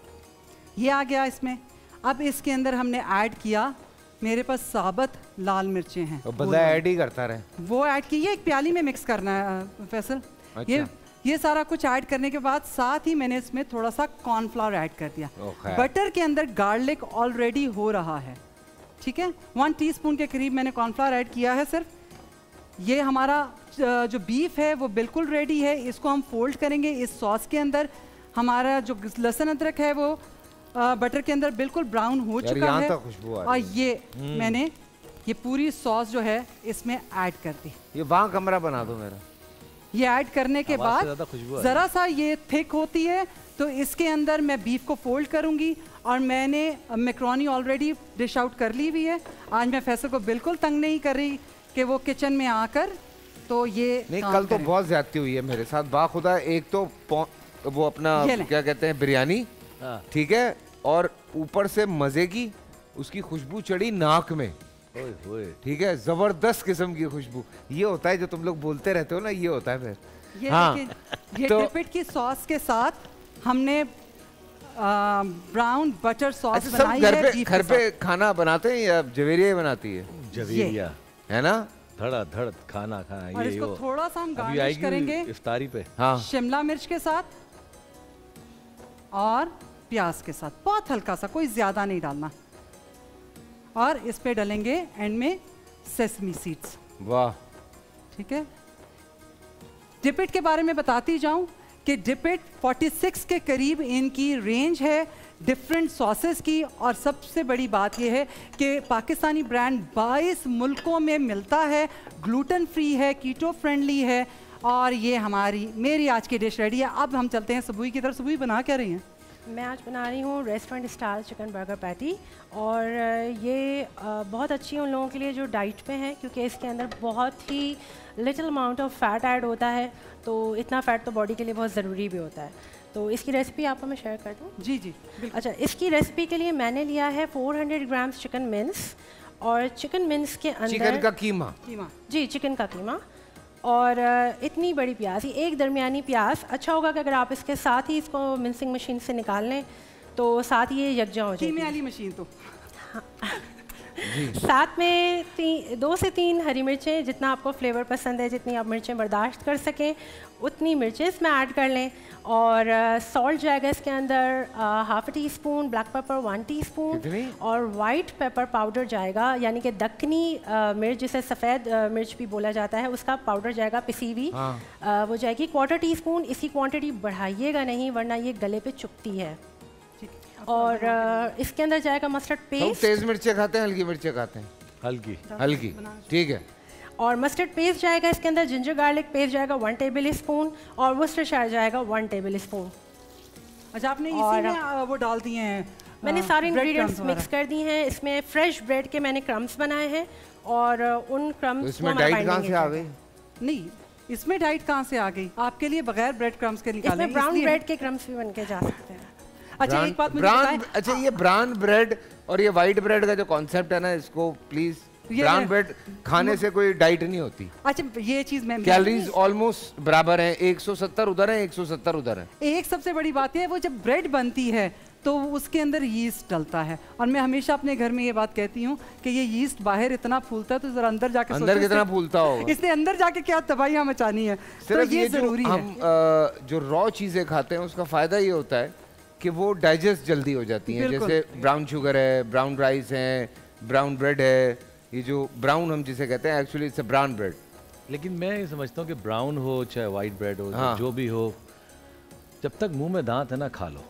ये आ गया इसमें। अब इसके अंदर हमने ऐड किया, मेरे पास साबुत लाल मिर्चें हैं, तो बंदा ऐड ही करता रहे, वो ऐड की, ये एक प्याली में मिक्स करना है फैसल। अच्छा। ये सारा कुछ ऐड करने के बाद साथ ही मैंने इसमें थोड़ा सा कॉर्नफ्लावर ऐड कर दिया। बटर के अंदर गार्लिक ऑलरेडी हो रहा है, ठीक है, 1 टीस्पून के करीब मैंने कॉर्नफ्लावर ऐड किया है सिर्फ। ये हमारा जो बीफ है वो बिल्कुल रेडी है, इसको हम फोल्ड करेंगे इस सॉस के अंदर। हमारा जो लहसुन अदरक है वो बटर के अंदर बिल्कुल ब्राउन हो चुका है, और ये मैंने ये पूरी सॉस जो है इसमें ऐड कर दी। ये वहाँ कमरा बना दो मेरा। ये ऐड करने के बाद ज़रा सा ये थिक होती है, तो इसके अंदर मैं बीफ को फोल्ड करूँगी, और मैंने मैक्रोनी ऑलरेडी डिश आउट कर ली हुई है। आज मैं फैसल को बिल्कुल तंग नहीं कर रही कि वो किचन में आकर तो ये नहीं, कल तो बहुत ज्यादती हुई है मेरे साथ बाखुदा। एक तो वो अपना क्या कहते हैं बिरयानी, ठीक है, और ऊपर से मजे की उसकी खुशबू चढ़ी नाक में, ठीक है, जबरदस्त किस्म की खुशबू। ये होता है जो तुम लोग बोलते रहते हो ना, ये होता है फिर। ये तो डिपिट की सॉस के साथ हमने ब्राउन बटर सॉस बनाई है। घर पे खाना बनाते हैं या जवेरिया बनाती है? जवेरिया है ना, धड़ाधड़ खाना खाना। और इसको थोड़ा सा हम गार्निश करेंगे इफ्तारी पे। हाँ, शिमला मिर्च के साथ और प्याज के साथ, बहुत हल्का सा, कोई ज्यादा नहीं डालना। और इस पे डालेंगे एंड में सेसमी सीड्स। वाह, ठीक है। डिपिट के बारे में बताती जाऊं कि डिपिट 46 के करीब इनकी रेंज है डिफरेंट सॉसेस की। और सबसे बड़ी बात यह है कि पाकिस्तानी ब्रांड 22 मुल्कों में मिलता है, ग्लूटेन फ्री है, कीटो फ्रेंडली है। और ये मेरी आज की डिश रेडी है। अब हम चलते हैं सबूई की तरफ। सबूई बना क्या रही हैं? मैं आज बना रही हूँ restaurant style chicken burger patty. और ये बहुत अच्छी है उन लोगों के लिए जो डाइट पे हैं, क्योंकि इसके अंदर बहुत ही little amount of fat add होता है। तो इतना फ़ैट तो बॉडी के लिए बहुत ज़रूरी भी होता है। तो इसकी रेसिपी आपको मैं शेयर कर दूँ? जी जी। अच्छा, इसकी रेसिपी के लिए मैंने लिया है 400 ग्राम्स चिकन मिन्स। और चिकन मिन्स के अंदर चिकन का कीमा। जी, चिकन का कीमा। और इतनी बड़ी प्याज, एक दरमियानी प्याज। अच्छा होगा कि अगर आप इसके साथ ही इसको मिक्सिंग मशीन से निकाल लें तो साथ ही ये यकजा हो जाएगी। कीमे वाली मशीन तो साथ में 2 से 3 हरी मिर्चें, जितना आपको फ्लेवर पसंद है, जितनी आप मिर्चें बर्दाश्त कर सकें उतनी मिर्चें इसमें ऐड कर लें। और सॉल्ट जाएगा इसके अंदर 1/2 टीस्पून, ब्लैक पेपर 1 टीस्पून, और वाइट पेपर पाउडर जाएगा, यानी कि दक्कनी मिर्च जिसे सफ़ेद मिर्च भी बोला जाता है, उसका पाउडर जाएगा पिसी हुई। वो जाएगी 1/4 टीस्पून। इसकी क्वांटिटी बढ़ाइएगा नहीं वरना ये गले पे चुभती है। और इसके अंदर जाएगा मस्टर्ड पेस्ट। तेज मिर्चें खाते हैं, हल्की मिर्चें खाते हैं? हल्की, ठीक है। और मस्टर्ड पेस्ट जाएगा इसके अंदर, जिंजर गार्लिक पेस्ट जाएगा 1 टेबल स्पून, और वर्सेस्टायर जाएगा 1 टेबल स्पून। अच्छा, आपने इसी में वो डाल दिए हैं? मैंने सारे इंग्रेडिएंट्स मिक्स कर दिए हैं। इसमें फ्रेश ब्रेड के मैंने क्रम्स बनाए हैं और उन क्रम्स इसमें डाइट कहाँ से आ गई? नहीं, इसमें डाइट कहाँ से आ गई? आपके लिए बगैर ब्रेड क्रम्स के निकाले। इसमें ब्राउन ब्रेड के क्रम्स भी बन के जा सकते हैं। अच्छा, एक बात मुझे बताएं। अच्छा, ये ब्राउन ब्रेड और ये वाइट ब्रेड का जो कॉन्सेप्ट है ना, इसको प्लीज, ब्राउन ब्रेड खाने से कोई डाइट नहीं होती। अच्छा, ये चीज मैं कैलोरीज ऑलमोस्ट बराबर हैं, 170 उधर है, 170 उधर है। एक सबसे बड़ी बात है, वो जब ब्रेड बनती है तो उसके अंदर यीस्ट डलता है। और मैं हमेशा अपने घर में ये बात कहती हूँ कि ये यीस्ट बाहर इतना फूलता है तो जरा अंदर जाके अंदर कितना फूलता होगा, इसने अंदर जाके क्या तबाहियां मचानी है। तो ये जरूरी है। हम जो रॉ चीजें खाते हैं उसका फायदा ये होता है कि वो डाइजेस्ट जल्दी हो जाती हैं। जैसे ब्राउन शुगर है, ब्राउन राइस है, ब्राउन ब्रेड है। ये जो ब्राउन हम जिसे कहते हैं, actually it's a brown bread. लेकिन मैं ये समझता हूँ कि ब्राउन हो चाहे वाइट ब्रेड हो, जो भी हो, जब तक मुंह में दांत है ना, खा लो।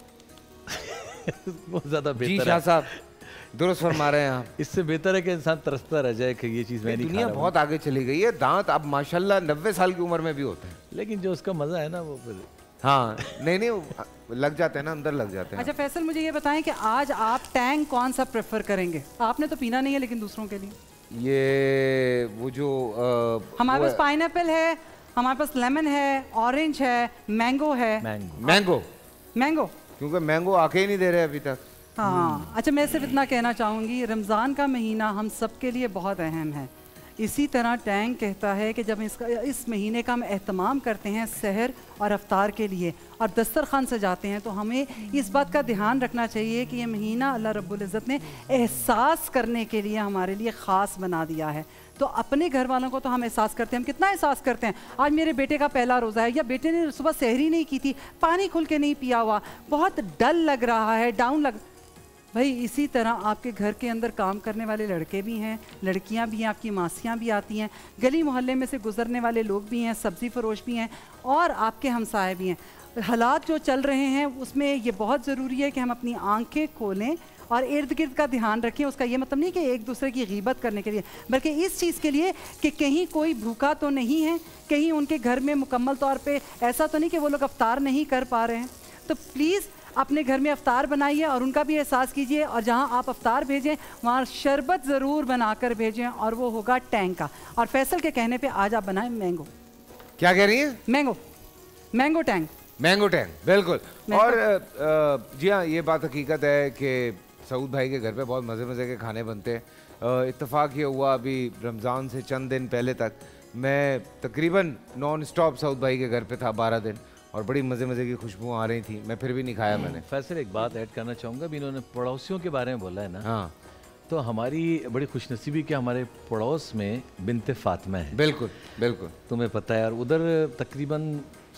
वो ज्यादा बेहतर है। जी शाह साहब, दुरुस्त फरमा रहे हैं आप। इससे बेहतर है कि इंसान तरसता रह जाए कि ये चीज़ मैं नहीं खा रहा। दुनिया बहुत आगे चली गई है। दांत अब माशाल्लाह 90 साल की उम्र में भी होते हैं, लेकिन जो उसका मजा है ना वो फिर नहीं लग जाते हैं ना, अंदर लग जाते हैं। अच्छा फैसल, मुझे ये बताएं कि आज आप टैंग कौन सा प्रेफर करेंगे? आपने तो पीना नहीं है, लेकिन दूसरों के लिए ये वो जो हमारे पास पाइनएप्पल है, हमारे पास लेमन है, ऑरेंज है, मैंगो है। मैंगो क्योंकि मैंगो आके ही नहीं दे रहे अभी तक। हाँ, अच्छा, मैं सिर्फ इतना कहना चाहूँगी, रमज़ान का महीना हम सब के लिए बहुत अहम है। इसी तरह टैंग कहता है कि जब इस महीने का हम एहतमाम करते हैं सहर और अफ्तार के लिए और दस्तरखान सजाते हैं, तो हमें इस बात का ध्यान रखना चाहिए कि ये महीना अल्लाह रब्बुल इज़्ज़त ने एहसास करने के लिए हमारे लिए ख़ास बना दिया है। तो अपने घर वालों को तो हम एहसास करते हैं। हम कितना एहसास करते हैं? आज मेरे बेटे का पहला रोज़ा है, या बेटे ने सुबह सहरी नहीं की थी, पानी खुल के नहीं पिया हुआ, बहुत डल लग रहा है, डाउन लग। भाई इसी तरह आपके घर के अंदर काम करने वाले लड़के भी हैं, लड़कियां भी हैं, आपकी मासियां भी आती हैं, गली मोहल्ले में से गुजरने वाले लोग भी हैं, सब्ज़ी फरोश भी हैं, और आपके हमसाए भी हैं। हालात जो चल रहे हैं उसमें ये बहुत ज़रूरी है कि हम अपनी आंखें खोलें और इर्द गिर्द का ध्यान रखें। उसका ये मतलब नहीं कि एक दूसरे की गीबत करने के लिए, बल्कि इस चीज़ के लिए कि कहीं कोई भूखा तो नहीं है, कहीं उनके घर में मुकम्मल तौर पे ऐसा तो नहीं कि वो लोग अफ्तार नहीं कर पा रहे हैं। तो प्लीज़ अपने घर में अफ्तार बनाइए और उनका भी एहसास कीजिए, और जहां आप अफ्तार भेजें वहां शरबत ज़रूर बनाकर भेजें, और वो होगा टैंग का। और फैसल के कहने पे आज आप बनाएं मैंगो। क्या कह रही हैं? Mango Tang. मैंगो टैंग, बिल्कुल। और जी हाँ, ये बात हकीकत है कि सऊद भाई के घर पे बहुत मज़े मज़े के खाने बनते हैं। इत्तेफाक ये हुआ, अभी रमज़ान से चंद दिन पहले तक मैं तकरीबन नॉन स्टॉप सऊद भाई के घर पे था 12 दिन, और बड़ी मज़े मज़े की खुशबू आ रही थी। मैं फिर भी नहीं खाया मैंने। फैसल, एक बात ऐड करना चाहूँगा, भी इन्होंने पड़ोसियों के बारे में बोला है ना। हाँ, तो हमारी बड़ी खुशनसीबी कि हमारे पड़ोस में बिनते फातिमा है। बिल्कुल बिल्कुल, तुम्हें पता है। और उधर तकरीबन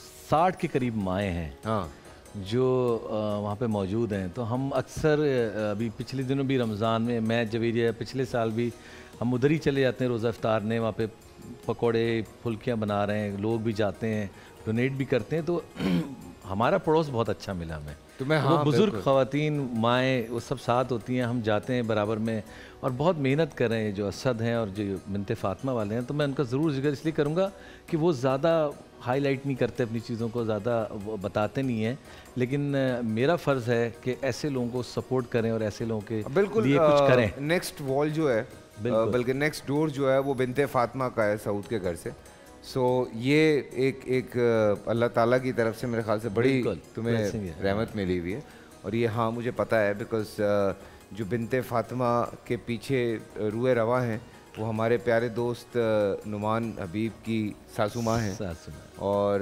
60 के करीब माएँ हैं। हाँ, जो वहाँ पे मौजूद हैं। तो हम अक्सर अभी पिछले दिनों भी रमज़ान में मैं जवेरिया, पिछले साल भी हम उधर ही चले जाते हैं रोज़ा इफ्तार ने, वहाँ पे पकोड़े फुल्कियाँ बना रहे हैं, लोग भी जाते हैं, डोनेट भी करते हैं। तो हमारा पड़ोस बहुत अच्छा मिला हमें। तो मैं वो बुज़ुर्ग ख़वातीन माएँ वो सब साथ होती हैं, हम जाते हैं बराबर में और बहुत मेहनत कर रहे हैं। जो असद हैं और जो बिनते फातिमा वाले हैं, तो मैं उनका ज़रूर जिक्र इसलिए करूँगा कि वो ज़्यादा हाईलाइट नहीं करते अपनी चीज़ों को, ज़्यादा बताते नहीं हैं, लेकिन मेरा फ़र्ज़ है कि ऐसे लोगों को सपोर्ट करें और ऐसे लोगों के बिल्कुल लिए कुछ करें। नेक्स्ट वॉल जो है, बल्कि नेक्स्ट डोर जो है वो बिनते फातिमा का है सऊद के घर से। सो ये एक अल्लाह ताला की तरफ से मेरे ख्याल से बड़ी तुम्हें रहमत मिली हुई है। और ये हाँ मुझे पता है, बिकॉज जो बिनते फातिमा के पीछे रूए रवा हैं वो हमारे प्यारे दोस्त नुमान हबीब की सासू माँ हैं और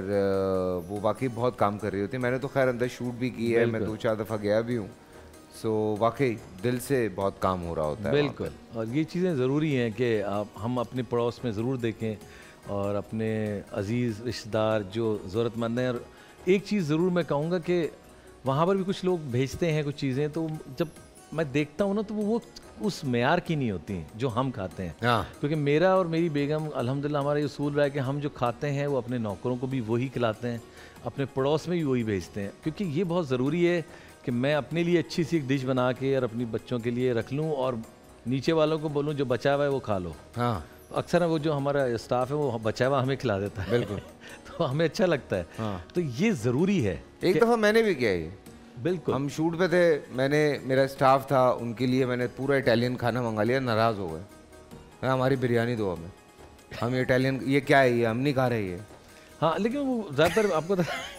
वो वाकई बहुत काम कर रही होती है। मैंने तो खैर अंदर शूट भी की है, मैं 2-4 दफ़ा गया भी हूँ। सो वाकई दिल से बहुत काम हो रहा होता है। बिल्कुल, और ये चीज़ें ज़रूरी हैं कि हम अपने पड़ोस में ज़रूर देखें और अपने अज़ीज़ रिश्तेदार जो ज़रूरतमंद हैं। और एक चीज़ ज़रूर मैं कहूँगा कि वहाँ पर भी कुछ लोग भेजते हैं कुछ चीज़ें, तो जब मैं देखता हूँ ना तो वो उस मेयार की नहीं होती जो हम खाते हैं। क्योंकि मेरा और मेरी बेगम अल्हम्दुलिल्लाह हमारा ये उसूल रहा है कि हम जो खाते हैं वो अपने नौकरों को भी वही खिलाते हैं, अपने पड़ोस में भी वही भेजते हैं। क्योंकि ये बहुत ज़रूरी है कि मैं अपने लिए अच्छी सी एक डिश बना के और अपनी बच्चों के लिए रख लूँ और नीचे वालों को बोलूँ जो बचा हुआ है वो खा लो। हाँ, अक्सर वो जो हमारा स्टाफ है वो बचा हुआ हमें खिला देता है। बिल्कुल तो हमें अच्छा लगता है। हाँ। तो ये ज़रूरी है। एक दफ़ा मैंने भी किया ये। बिल्कुल, हम शूट पे थे, मैंने मेरा स्टाफ था उनके लिए मैंने पूरा इटालियन खाना मंगा लिया, नाराज़ हो गए। हमारी बिरयानी दो हमें, हम इटालियन, ये क्या है, ये हम नहीं खा रहे ये। हाँ, लेकिन वो ज़्यादातर आपको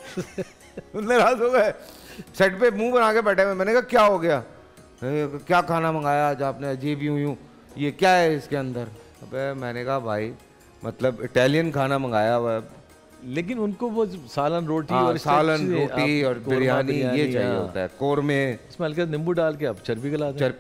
नाराज़ हो गए, सेट पे मुंह बना के बैठे हुए। मैंने कहा क्या हो गया, क्या खाना मंगाया आज आपने, अजीब यूं, ये क्या है इसके अंदर। अबे मैंने कहा भाई मतलब इटालियन खाना मंगाया हुआ है, लेकिन उनको वो सालन रोटी और सालन रोटी और बिरयानी ये चाहिए होता है, कोरमे, इसमें हल्का नींबू डाल के आप चर्बी गला दें।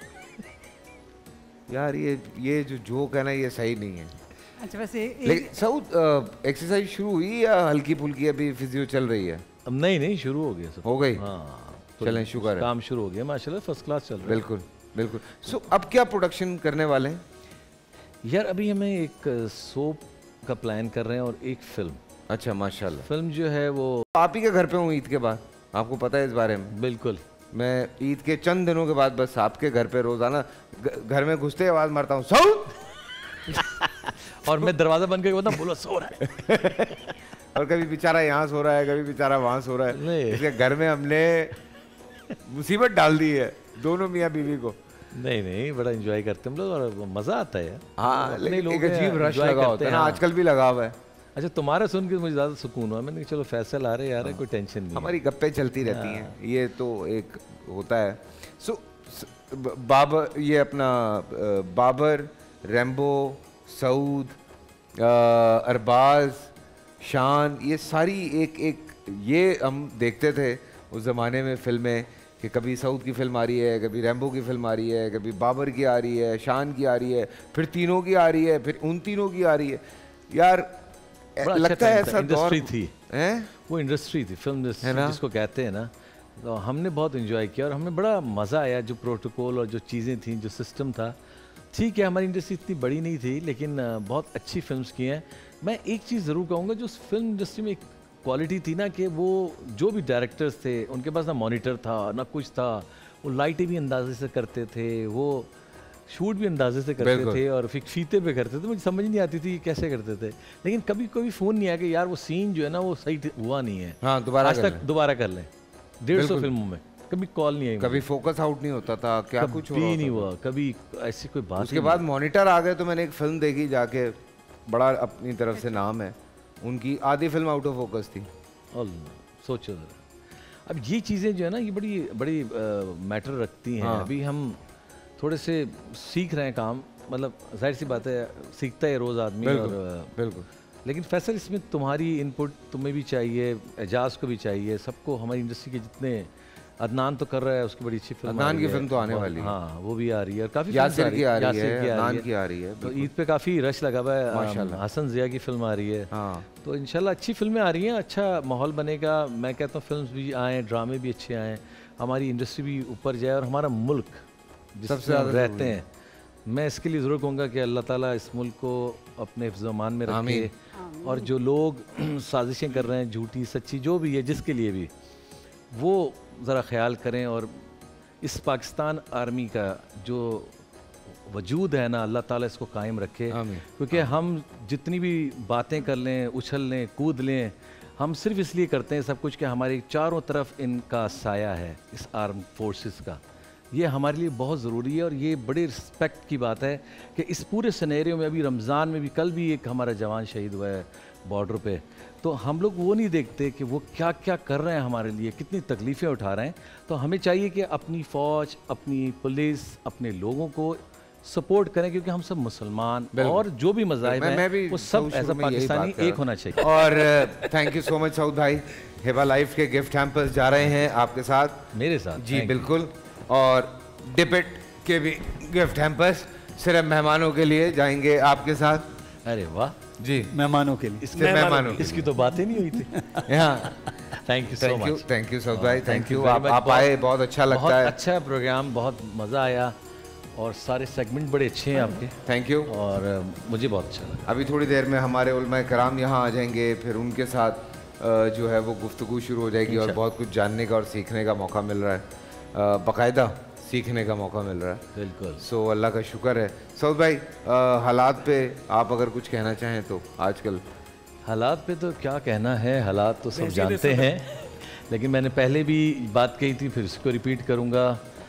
यार ये जो जोक है ना ये सही नहीं है। अच्छा वैसे लेकिन साउथ एक्सरसाइज शुरू हुई या हल्की फुल्की अभी फिजियो चल रही है? नहीं शुरू हो गया सब, हो गई। हाँ चलें, शुक्र है, काम शुरू हो गया माशाल्लाह, फर्स्ट क्लास चल रहा है। बिल्कुल बिल्कुल। सो अब क्या प्रोडक्शन करने वाले हैं? यार अभी हमें एक सोप का प्लान कर रहे हैं और एक फिल्म। अच्छा माशाल्लाह। फिल्म जो है वो आप ही के घर पे हूँ ईद के बाद, आपको पता है इस बारे में? बिल्कुल, मैं ईद के चंद दिनों के बाद बस आपके घर पे रोजाना घर में घुसते आवाज मारता हूँ साउथ और मैं दरवाजा बंद करके बोलता बोलो सो रहा है और कभी बेचारा यहाँ सो रहा है, कभी बेचारा वहाँ सो रहा है। इसके घर में हमने मुसीबत डाल दी है दोनों मियाँ बीवी को। नहीं बड़ा एंजॉय करते हम लोग और मजा आता है। हाँ, लेकिन एक अजीब रश लगा होता है ना, आजकल भी लगा हुआ है। अच्छा, तुम्हारा सुन के मुझे ज़्यादा सुकून हुआ। मैंने चलो फैसल आ रहे यार, कोई टेंशन नहीं, हमारी गप्पे चलती रहती हैं, ये तो एक होता है। सो बाबर, ये अपना बाबर, रैम्बो, सऊद, अरबाज, शान, ये सारी एक ये हम देखते थे उस ज़माने में फिल्में कि कभी सऊद की फिल्म आ रही है, कभी रैम्बो की फिल्म आ रही है, कभी बाबर की आ रही है, शान की आ रही है, फिर तीनों की आ रही है, फिर उन तीनों की आ रही है। यार लगता है ऐसा इंडस्ट्री थी, वो इंडस्ट्री थी, फिल्म जिसको कहते हैं ना। तो हमने बहुत एंजॉय किया और हमें बड़ा मज़ा आया। जो प्रोटोकॉल और जो चीज़ें थी, जो सिस्टम था, ठीक है हमारी इंडस्ट्री इतनी बड़ी नहीं थी लेकिन बहुत अच्छी फिल्म्स की हैं। मैं एक चीज़ ज़रूर कहूँगा, जो फिल्म इंडस्ट्री में एक क्वालिटी थी ना कि वो जो भी डायरेक्टर्स थे उनके पास ना मॉनिटर था ना कुछ था, वो लाइटें भी अंदाजे से करते थे, वो शूट भी अंदाजे से करते थे और फिर फीते पे करते थे। मुझे समझ नहीं आती थी कैसे करते थे, लेकिन कभी कोई फ़ोन नहीं आया कि यार वो सीन जो है ना वो सही हुआ नहीं है, हाँ दोबारा आज तक दोबारा कर लें। 150 फिल्मों में कभी कॉल नहीं आई, कभी फोकस आउट नहीं होता था, क्या कुछ भी नहीं हुआ, कभी ऐसी कोई बात। उसके बाद मॉनिटर आ गए तो मैंने एक फिल्म देखी जाके, बड़ा अपनी तरफ से नाम है, उनकी आधी फिल्म आउट ऑफ फोकस थी। सोचो अब ये चीज़ें जो है ना ये बड़ी मैटर रखती हैं। हाँ। अभी हम थोड़े से सीख रहे हैं काम, मतलब जाहिर सी बात है सीखता है रोज़ आदमी। बिल्कुल। लेकिन फैसल इसमें तुम्हारी इनपुट तुम्हें भी चाहिए, एजाज को भी चाहिए, सबको, हमारी इंडस्ट्री के जितने अदनान तो कर रहा है, उसकी बड़ी अच्छी फिल्म, अदनान की फिल्म तो आने वाली है। हाँ वो भी आ रही है, काफ़ी यासिर की आ रही है, अदनान की आ रही है, तो ईद पे काफ़ी रश लगा हुआ है। माशाल्लाह हसन ज़िया की फिल्म आ रही है। हाँ तो इंशाल्लाह अच्छी फिल्में आ रही हैं, अच्छा माहौल बनेगा। मैं कहता हूँ फिल्म भी आएँ, ड्रामे भी अच्छे आएँ, हमारी इंडस्ट्री भी ऊपर जाए और हमारा मुल्क जिससे ज़्यादा रहते हैं, मैं इसके लिए ज़रूर कहूँगा कि अल्लाह ताला इस मुल्क को अपने हिफ्ज़-ओ-अमान में रखे, और जो लोग साजिशें कर रहे हैं झूठी सच्ची जो भी है जिसके लिए भी, वो ज़रा ख्याल करें और इस पाकिस्तान आर्मी का जो वजूद है ना, अल्लाह ताला इसको कायम रखे। क्योंकि हम जितनी भी बातें कर लें, उछल लें, कूद लें, हम सिर्फ इसलिए करते हैं सब कुछ कि हमारे चारों तरफ इनका साया है, इस आर्म फोर्सेस का। ये हमारे लिए बहुत ज़रूरी है और ये बड़े रिस्पेक्ट की बात है कि इस पूरे सिनेरियो में, अभी रमज़ान में भी, कल भी एक हमारा जवान शहीद हुआ है बॉर्डर पे, तो हम लोग वो नहीं देखते कि वो क्या क्या कर रहे हैं हमारे लिए, कितनी तकलीफ़ें उठा रहे हैं। तो हमें चाहिए कि अपनी फ़ौज, अपनी पुलिस, अपने लोगों को सपोर्ट करें, क्योंकि हम सब मुसलमान और जो भी मज़ाहिब हैं वो सब एज अ पाकिस्तानी एक होना चाहिए। और thank you so much Saud भाई। हिबा लाइफ के गिफ्ट हैम्पर्स जा रहे हैं आपके साथ, मेरे साथ जी बिल्कुल, और डिपिट के भी गिफ्ट हैम्पर्स सिर्फ मेहमानों के लिए जाएंगे आपके साथ। अरे वाह जी, मेहमानों के लिए, इसके मेहमानों, इसकी तो बातें नहीं हुई थी। हाँ thank you so much. Thank you Saud भाई, थैंक यू, आप आए, बहुत अच्छा लगता है। अच्छा प्रोग्राम, बहुत मज़ा आया और सारे सेगमेंट बड़े अच्छे हैं आपके। थैंक यू, और मुझे बहुत अच्छा लगा। अभी थोड़ी देर में हमारे उलमा कराम यहाँ आ जाएंगे, फिर उनके साथ जो है वो गुफ्तगू शुरू हो जाएगी और बहुत कुछ जानने का और सीखने का मौका मिल रहा है, बाकायदा सीखने का मौका मिल रहा है। बिल्कुल, सो अल्लाह का शुक्र है। सऊद भाई, हालात पे आप अगर कुछ कहना चाहें तो, आजकल हालात पे तो क्या कहना है, हालात तो सब जानते हैं, लेकिन मैंने पहले भी बात कही थी, फिर इसको रिपीट करूँगा।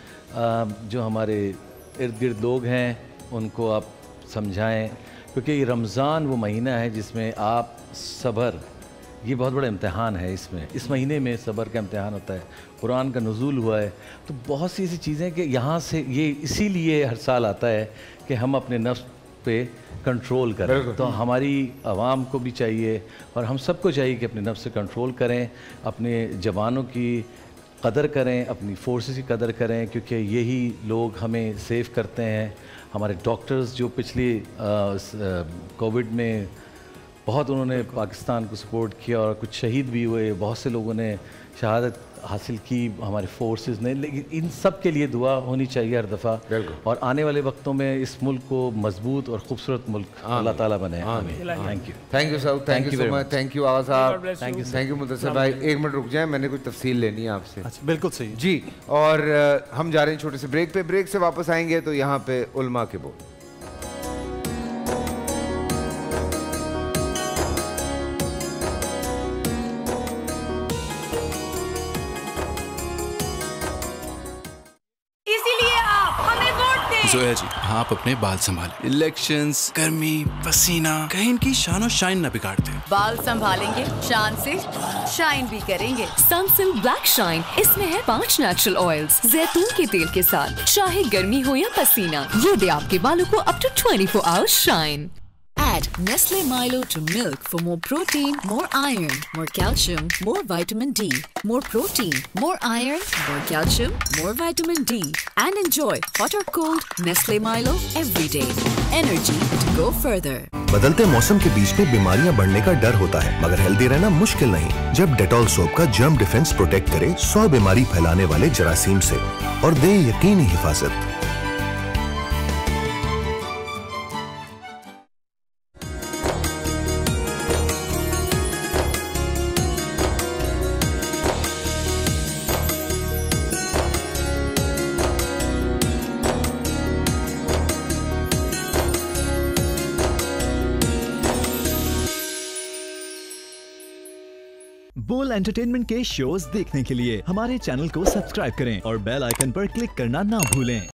जो हमारे इर्द गिर्द लोग हैं उनको आप समझाएं, क्योंकि ये रमज़ान वो महीना है जिसमें आप सब्र, ये बहुत बड़ा इम्तिहान है, इसमें इस महीने में सब्र का इम्तिहान होता है। कुरान का नुज़ूल हुआ है, तो बहुत सी ऐसी चीज़ें कि यहाँ से ये इसीलिए हर साल आता है कि हम अपने नफ्स पे कंट्रोल करें। तो हमारी आवाम को भी चाहिए और हम सबको चाहिए कि अपने नफ्स से कंट्रोल करें, अपने जवानों की कदर करें, अपनी फोर्सेस की कदर करें, क्योंकि यही लोग हमें सेव करते हैं। हमारे डॉक्टर्स जो पिछले कोविड में बहुत उन्होंने पाकिस्तान को सपोर्ट किया और कुछ शहीद भी हुए, बहुत से लोगों ने शहादत हासिल की हमारे फोर्सेस ने, लेकिन इन सब के लिए दुआ होनी चाहिए हर दफ़ा। और आने वाले वक्तों में इस मुल्क को मजबूत और खूबसूरत मुल्क अल्लाह ताला बनाए। Thank you, thank you sir, thank you so much, thank you Agha साहब, थैंक यू मुदस्सिर भाई। एक मिनट रुक जाए, मैंने कुछ तफसील लेनी है आपसे। अच्छा, बिल्कुल सही जी। और हम जा रहे हैं छोटे से ब्रेक पे, ब्रेक से वापस आएंगे तो यहाँ पे उलमा के बोल। जोया जी, आप अपने बाल संभालें। इलेक्शंस, गर्मी, पसीना, कहीं इनकी शान और शाइन न बिगाड़ दे। बाल संभालेंगे, शान से शाइन भी करेंगे। सनसिल्क ब्लैक शाइन, इसमें है 5 नेचुरल ऑयल्स जैतून के तेल के साथ। चाहे गर्मी हो या पसीना, ये दे आपके बालों को up to 24 hours shine. Add Nestle Milo to milk for more protein, more iron, more calcium, more vitamin D. More protein, more iron, more calcium, more vitamin D. And enjoy hot or cold Nestle Milo every day. Energy to go further. बदलते मौसम के बीच में बीमारियां बढ़ने का डर होता है, मगर हेल्दी रहना मुश्किल नहीं जब डेटॉल सोप का जर्म डिफेंस प्रोटेक्ट करे 100 बीमारी फैलाने वाले जरासीम से और दे यकीनी हिफाजत। बोल एंटरटेनमेंट के शोज देखने के लिए हमारे चैनल को सब्सक्राइब करें और बेल आइकन पर क्लिक करना ना भूलें।